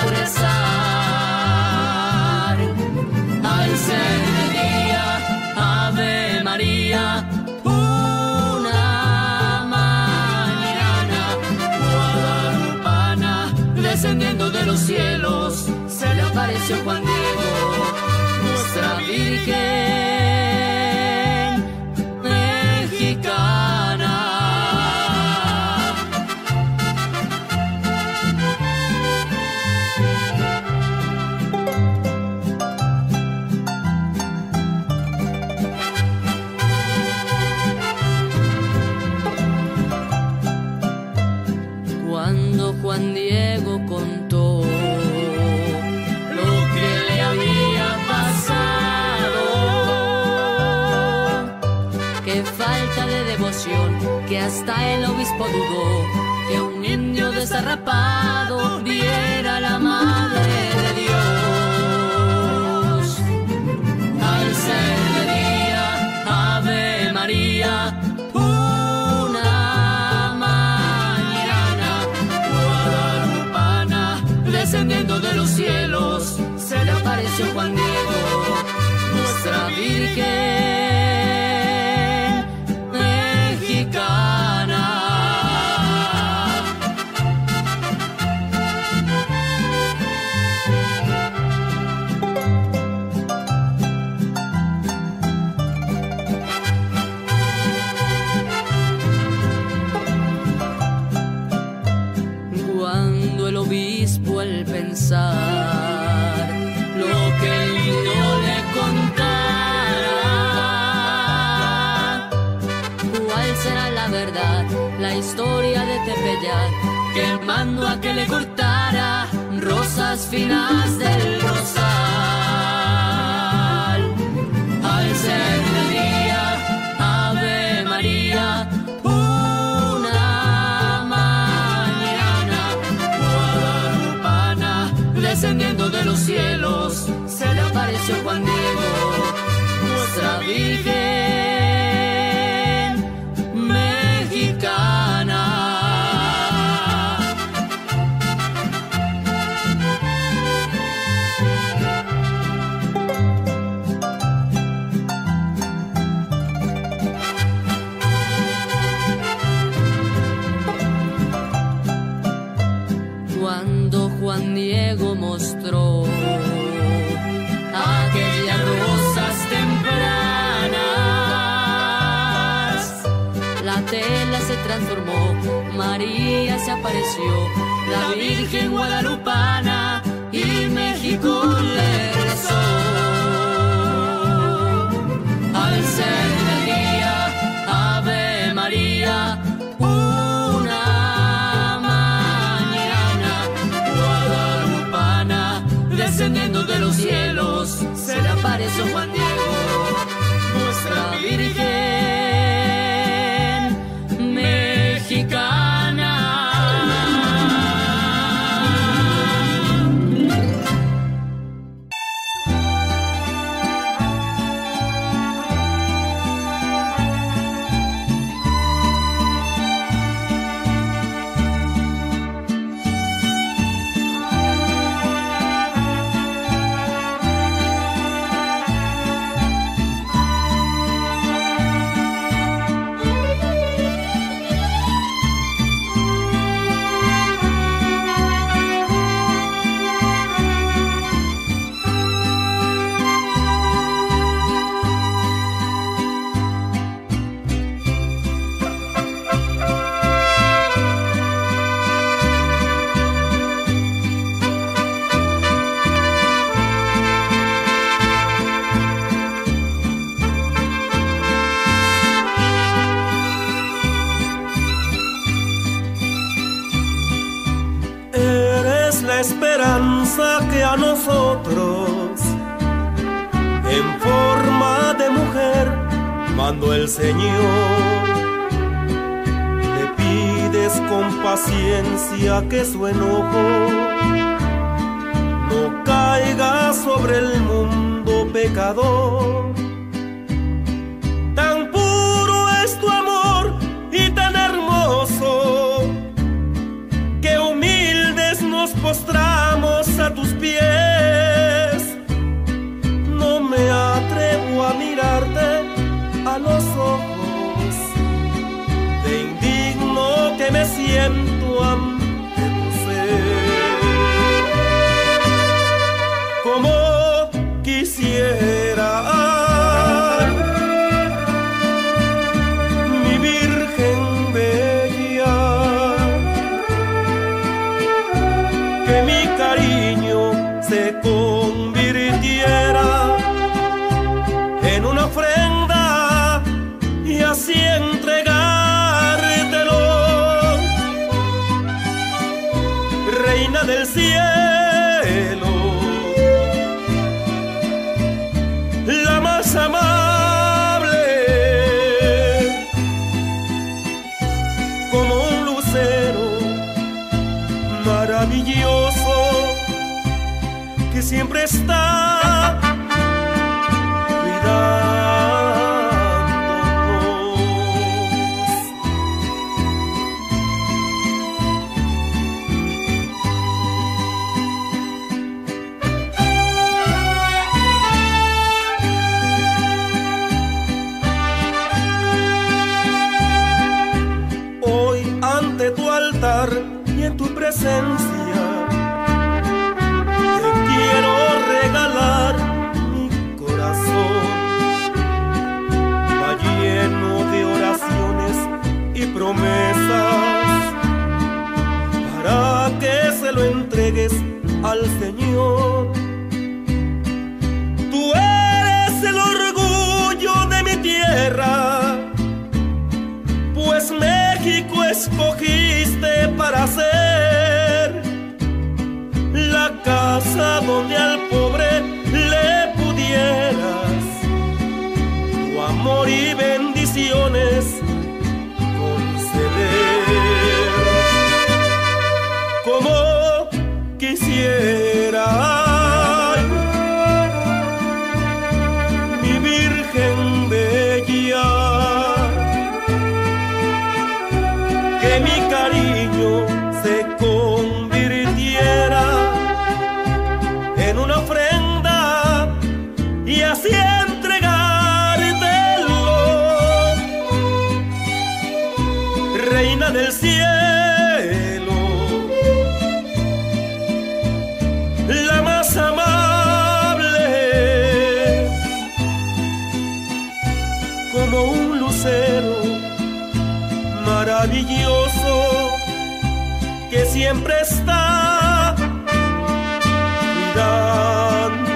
rezar. Al ser de día, Ave María, una mañana guadalupana descendiendo de los cielos se le apareció Juan Diego, nuestra Virgen mexicana. Juan Diego contó lo que le había pasado. Qué falta de devoción, que hasta el obispo dudó que un indio desarrapado viera a la Madre de Dios. Al ser de día, Ave María, una mañana guadalupana, descendiendo de los cielos, se le apareció Juan Diego, nuestra Virgen mexicana. Cuando el obispo al pensar lo que el niño le contara, ¿cuál será la verdad? La historia de Tepeyac, que mandó a que le cortara rosas finas del rosal. Al ser de día, Ave María, una mañana guadalupana, descendiendo de los cielos, se le apareció Juan Diego, nuestra Virgen mexicana. Cuando Juan Diego mostró aquellas rosas tempranas, la tela se transformó, María se apareció, la Virgen guadalupana, y México le rezó. Al ser de día, Ave María, una mañana guadalupana, descendiendo de los cielos, se le apareció Juan Diego, nuestra Virgen mexicana. Esperanza que a nosotros en forma de mujer mandó el Señor. Le pides con paciencia que su enojo no caiga sobre el mundo pecador. Tan puro es tu amor y tan hermoso que humildes nos postramos a tus pies. No me atrevo a mirarte a los ojos, de indigno que me siento ante tu ser. Como quisiera, mi Virgen bella, que mi cariño se convirtiera en una ofrenda y así entregártelo. del cielo, la más amable, como un lucero maravilloso que siempre está y en tu presencia te quiero regalar mi corazón, va lleno de oraciones y promesas para que se lo entregues al Señor. Tú eres el orgullo de mi tierra, pues México escogiste para ser la casa donde al pobre le pudieras tu amor y bendiciones conceder. Como quisiera, mi Virgen bella, que mi cariño se convirtiera en una ofrenda y así entregártelo, Reina del cielo, la más amable, como un lucero maravilloso que siempre está cuidándonos.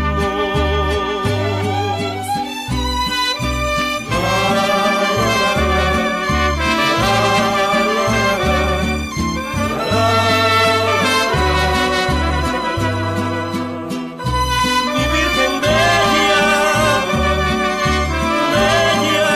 Mi Virgen bella, bella,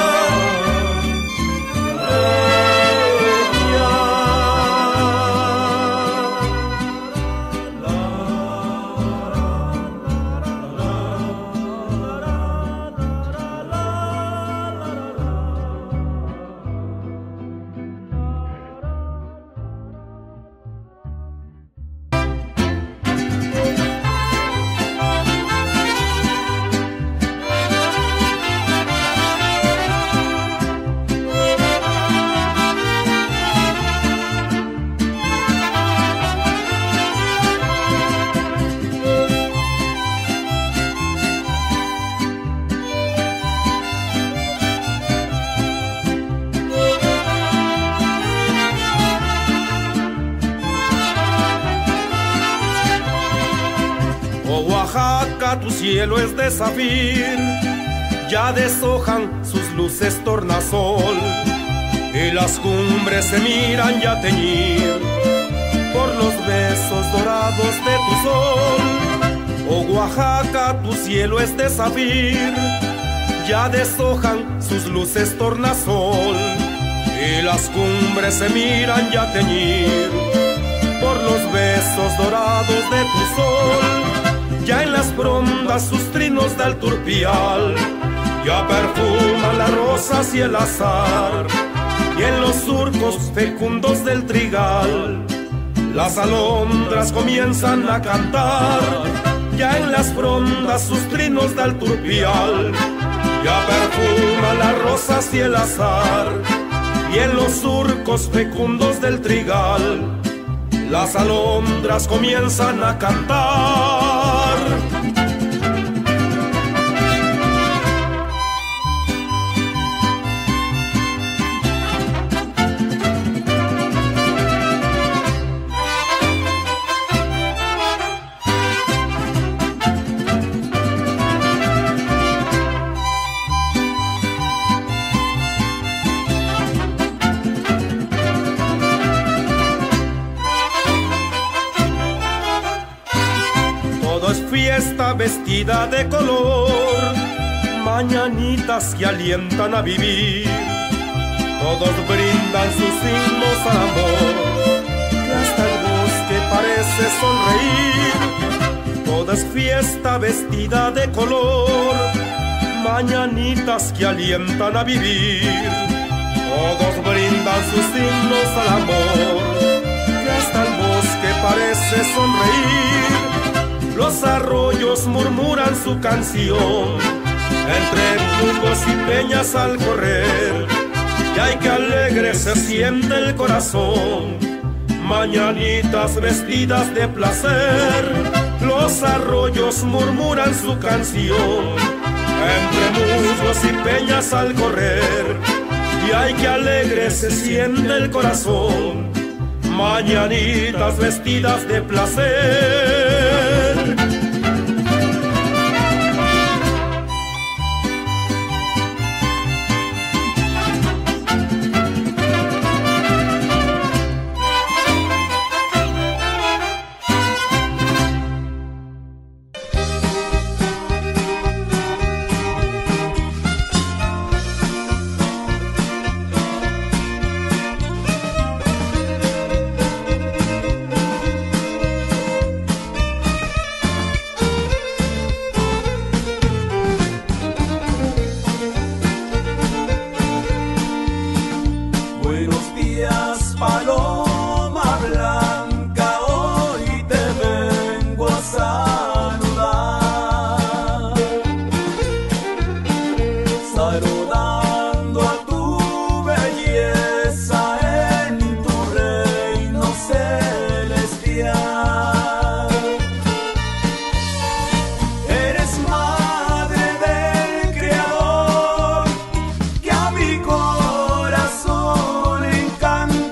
Oaxaca, tu cielo es de zafir, ya deshojan sus luces tornasol, y las cumbres se miran ya teñir por los besos dorados de tu sol. Oh Oaxaca, tu cielo es de zafir, ya deshojan sus luces tornasol, y las cumbres se miran ya teñir por los besos dorados de tu sol. Ya en las frondas sus trinos del turpial ya perfuman las rosas y el azar, y en los surcos fecundos del trigal las alondras comienzan a cantar. Ya en las frondas sus trinos del turpial ya perfuman las rosas y el azar, y en los surcos fecundos del trigal las alondras comienzan a cantar. fiesta vestida de color, mañanitas que alientan a vivir. Todos brindan sus himnos al amor, que hasta el bosque parece sonreír. Toda es fiesta vestida de color, mañanitas que alientan a vivir. Todos brindan sus himnos al amor, que hasta el bosque parece sonreír. Los arroyos murmuran su canción, entre musgos y peñas al correr. Y ay, que alegre se siente el corazón, mañanitas vestidas de placer. Los arroyos murmuran su canción, entre musgos y peñas al correr. Y ay, que alegre se siente el corazón, mañanitas vestidas de placer. Corazón encanta.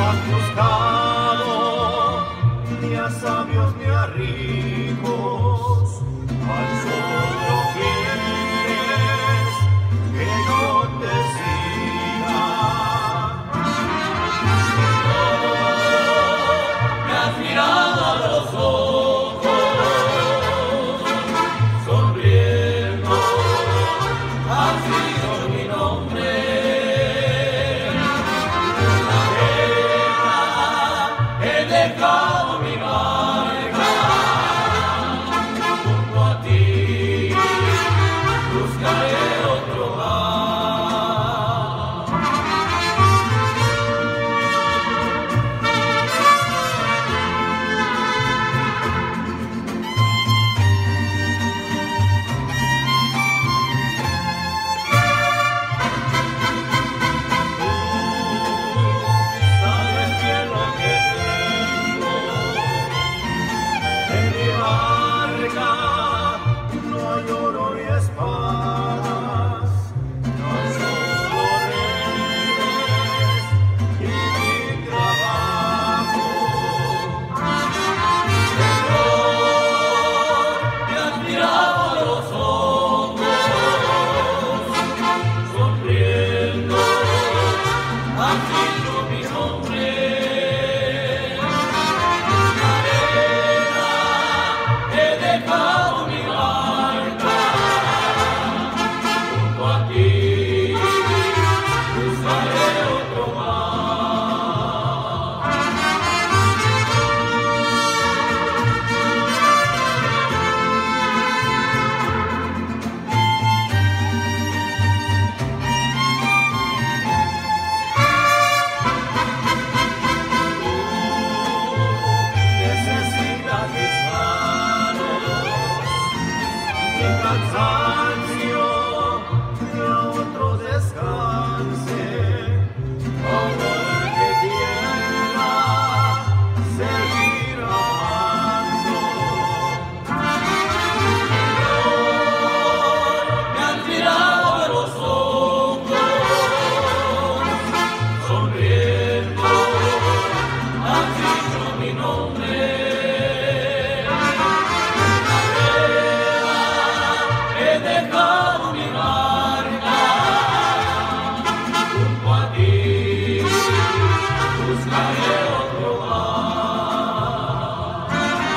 has buscado ni a sabios ni a ricos, al solo quieres que yo te siga. Me has mirado a los ojos, sonriendo, has dicho mi nombre. He dejado mi marca junto a ti, buscaré otro mar. Sabes bien lo que digo, en mi barca no hay oro y espadas, tan solo redes y mi trabajo. Señor, me has mirado a los ojos, sonriendo, has dicho mi nombre. He dejado mi barca junto a ti, buscaré otro mar. Necesitas mis manos, mi cansancio, que otro descanse, amor que quiera seguir amando. Señor, me has mirado a los ojos, sonriendo, has dicho mi nombre. He dejado mi barca junto a ti, buscaré otro mar.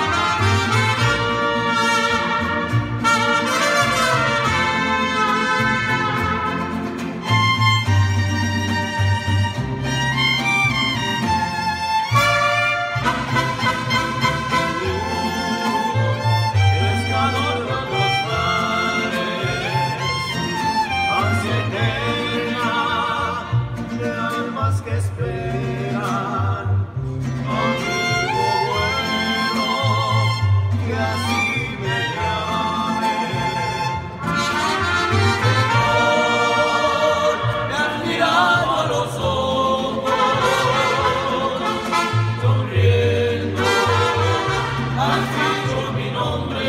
Pescador de otros mares, ansia eterna de almas que esperan, amigo bueno, que así me llame. Señor, me has mirado a los ojos, sonriendo, has dicho mi nombre.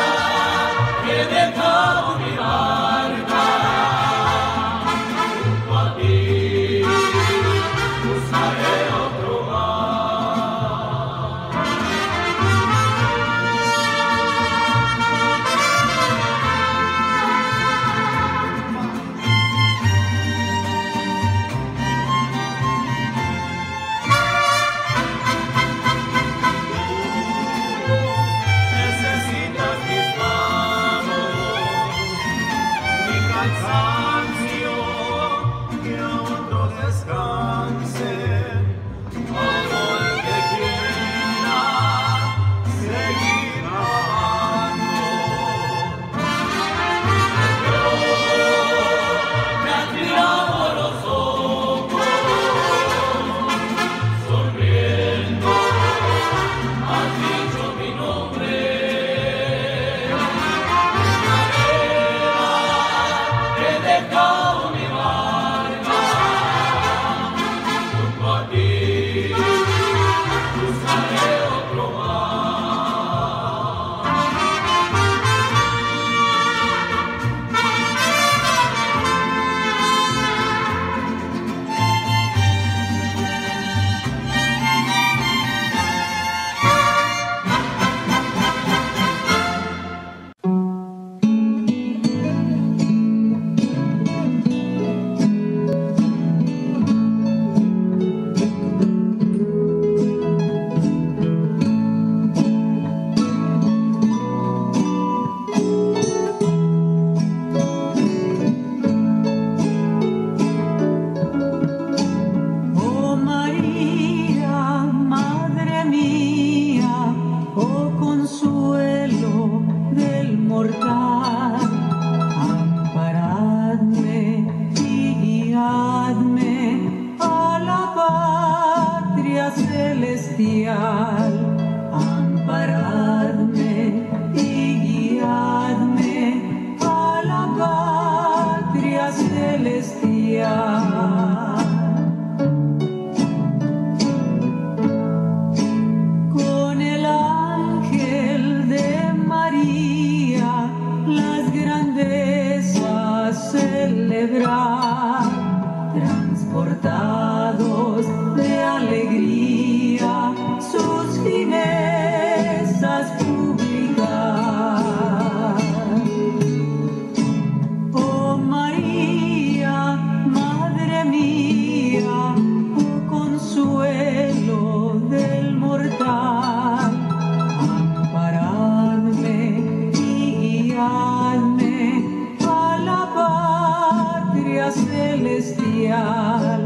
He dejado mi barca junto a patria celestial. Con el ángel de María las grandezas celebrar, transportados de alegría sus finezas publicar. Oh María, Madre mía, oh consuelo del mortal, amparadme y guiadme a la patria celestial.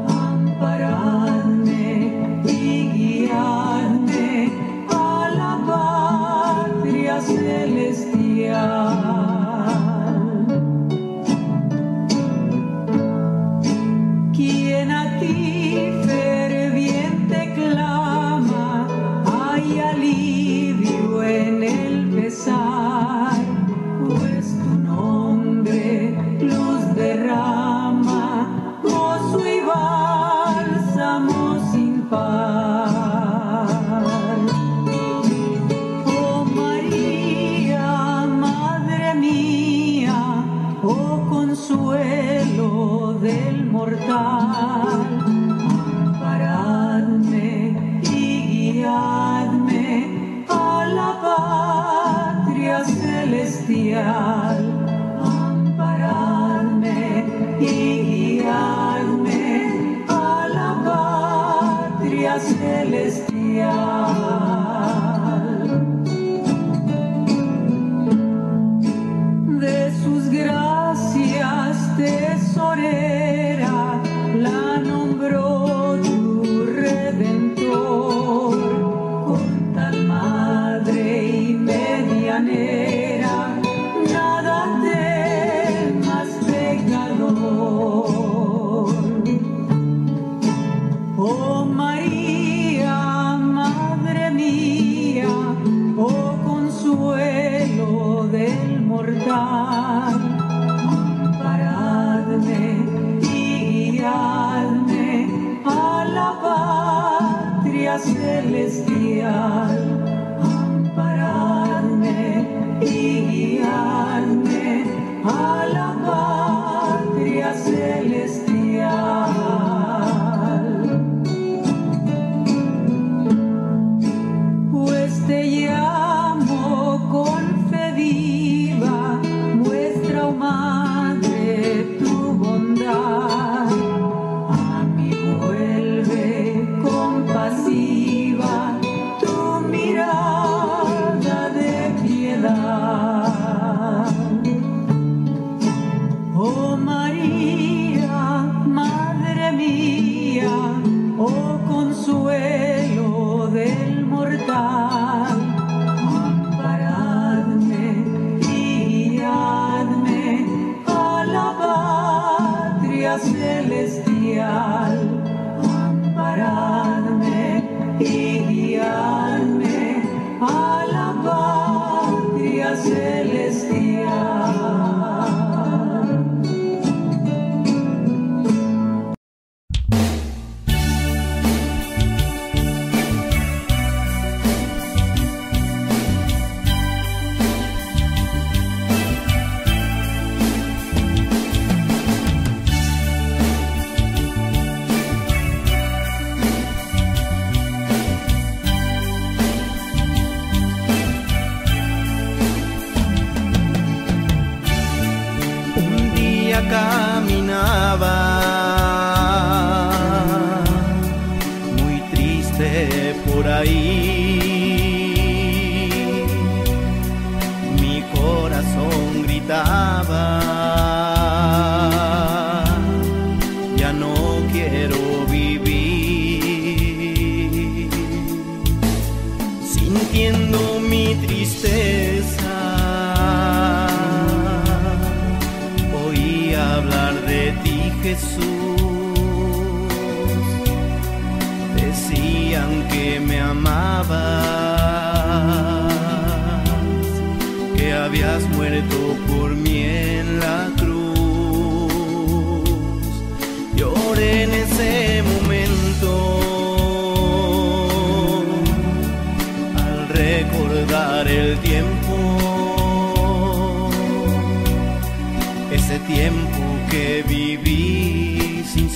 Amparadme y guiadme a la patria celestial. Quien a ti ferviente clama, hay alivio en el pesar, pues tu nombre luz derrama, gozo y bálsamo sin par. Oh María, Madre mía, oh consuelo del mortal, amparadme y guiadme a la patria celestial. Amparadme y guiadme a la patria celestial. De sus gracias tesorera la nombró tu Redentor, con tal madre y medianera nada temas pecador. Oh María, Madre mía, oh consuelo del mortal, amparadme y guiadme a la patria celestial. Amparadme y guiadme a la patria celestial. Pues te llamo con fe viva, muestra, oh Madre, tu bondad. A mí vuelve compasiva tu mirada de piedad. Oh María, Madre mía, oh consuelo del mortal, amparadme y guiadme a la patria celestial. Amparadme y guiadme a la patria celestial. Caminaba muy triste por ahí, mi corazón gritaba, ya no quiero vivir, sintiendo mi tristeza. Hablar de ti, Jesús, decían que me amabas, que habías muerto por mí en la cruz.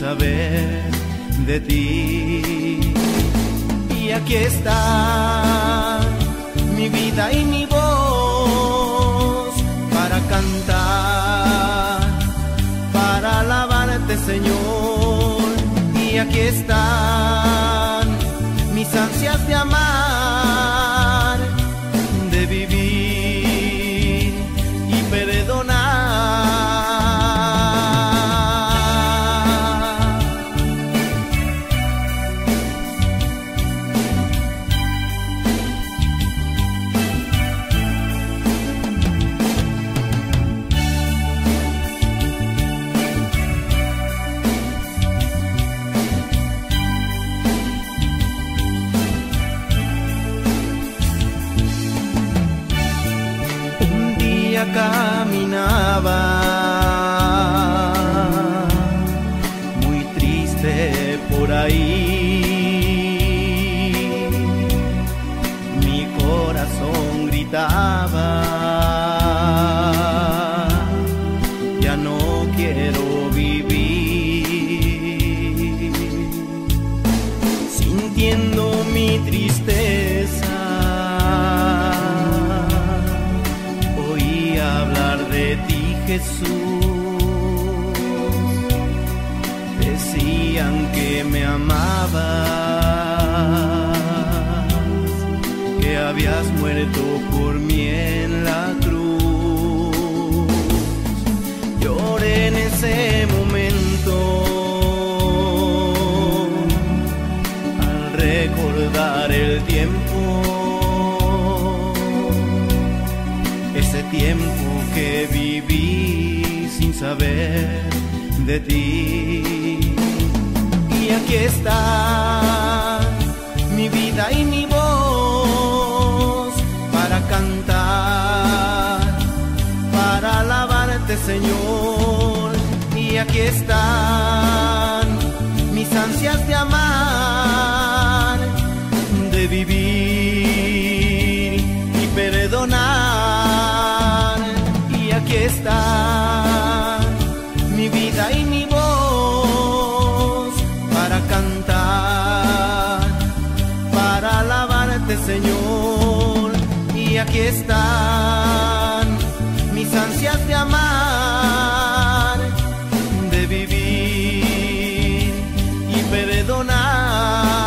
saber de ti. Y aquí está mi vida y mi voz para cantar, para alabarte, Señor. Y aquí están mis ansias de amar, de vivir y perdonar. Caminaba muy triste por ahí, mi corazón gritaba, ya no quiero vivir, sintiendo mi tristeza. De ti, Jesús, decían que me amabas, que habías muerto por mí en la cruz. Lloré en ese momento al recordar el tiempo, ese tiempo que viví sin saber de ti. Y aquí está mi vida y mi voz para cantar, para alabarte, Señor. Y aquí están mis ansias de amar, de vivir y perdonar. Aquí está mi vida y mi voz para cantar, para alabarte, Señor. Y aquí están mis ansias de amar, de vivir y perdonar.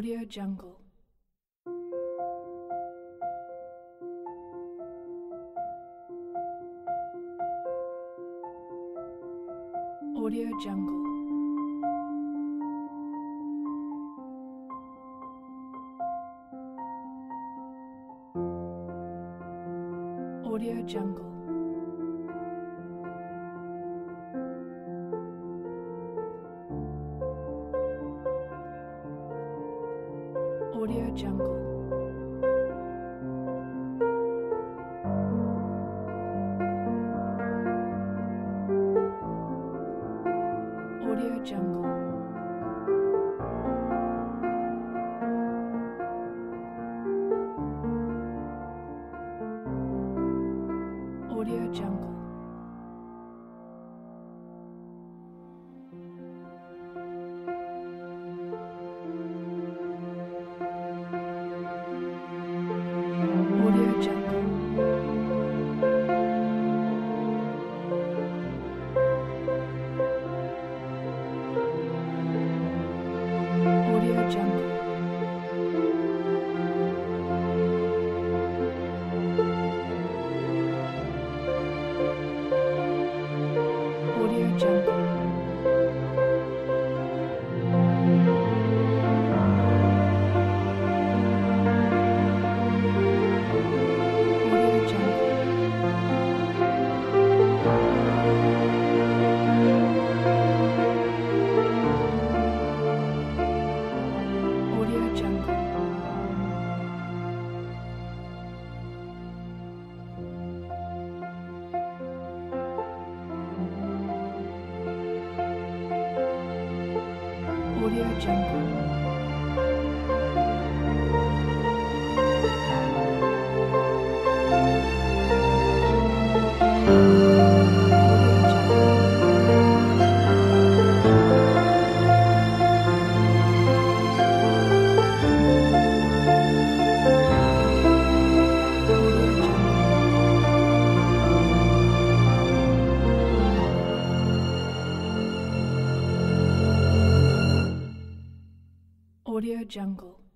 Audio Jungle. Audio Jungle. Audio Jungle. Audio Jungle. Audio Jungle. Audio Jungle. Audio Jungle. Audio Jungle. Audio Jungle. Audio Jungle. Audio Jungle. Audio Jungle.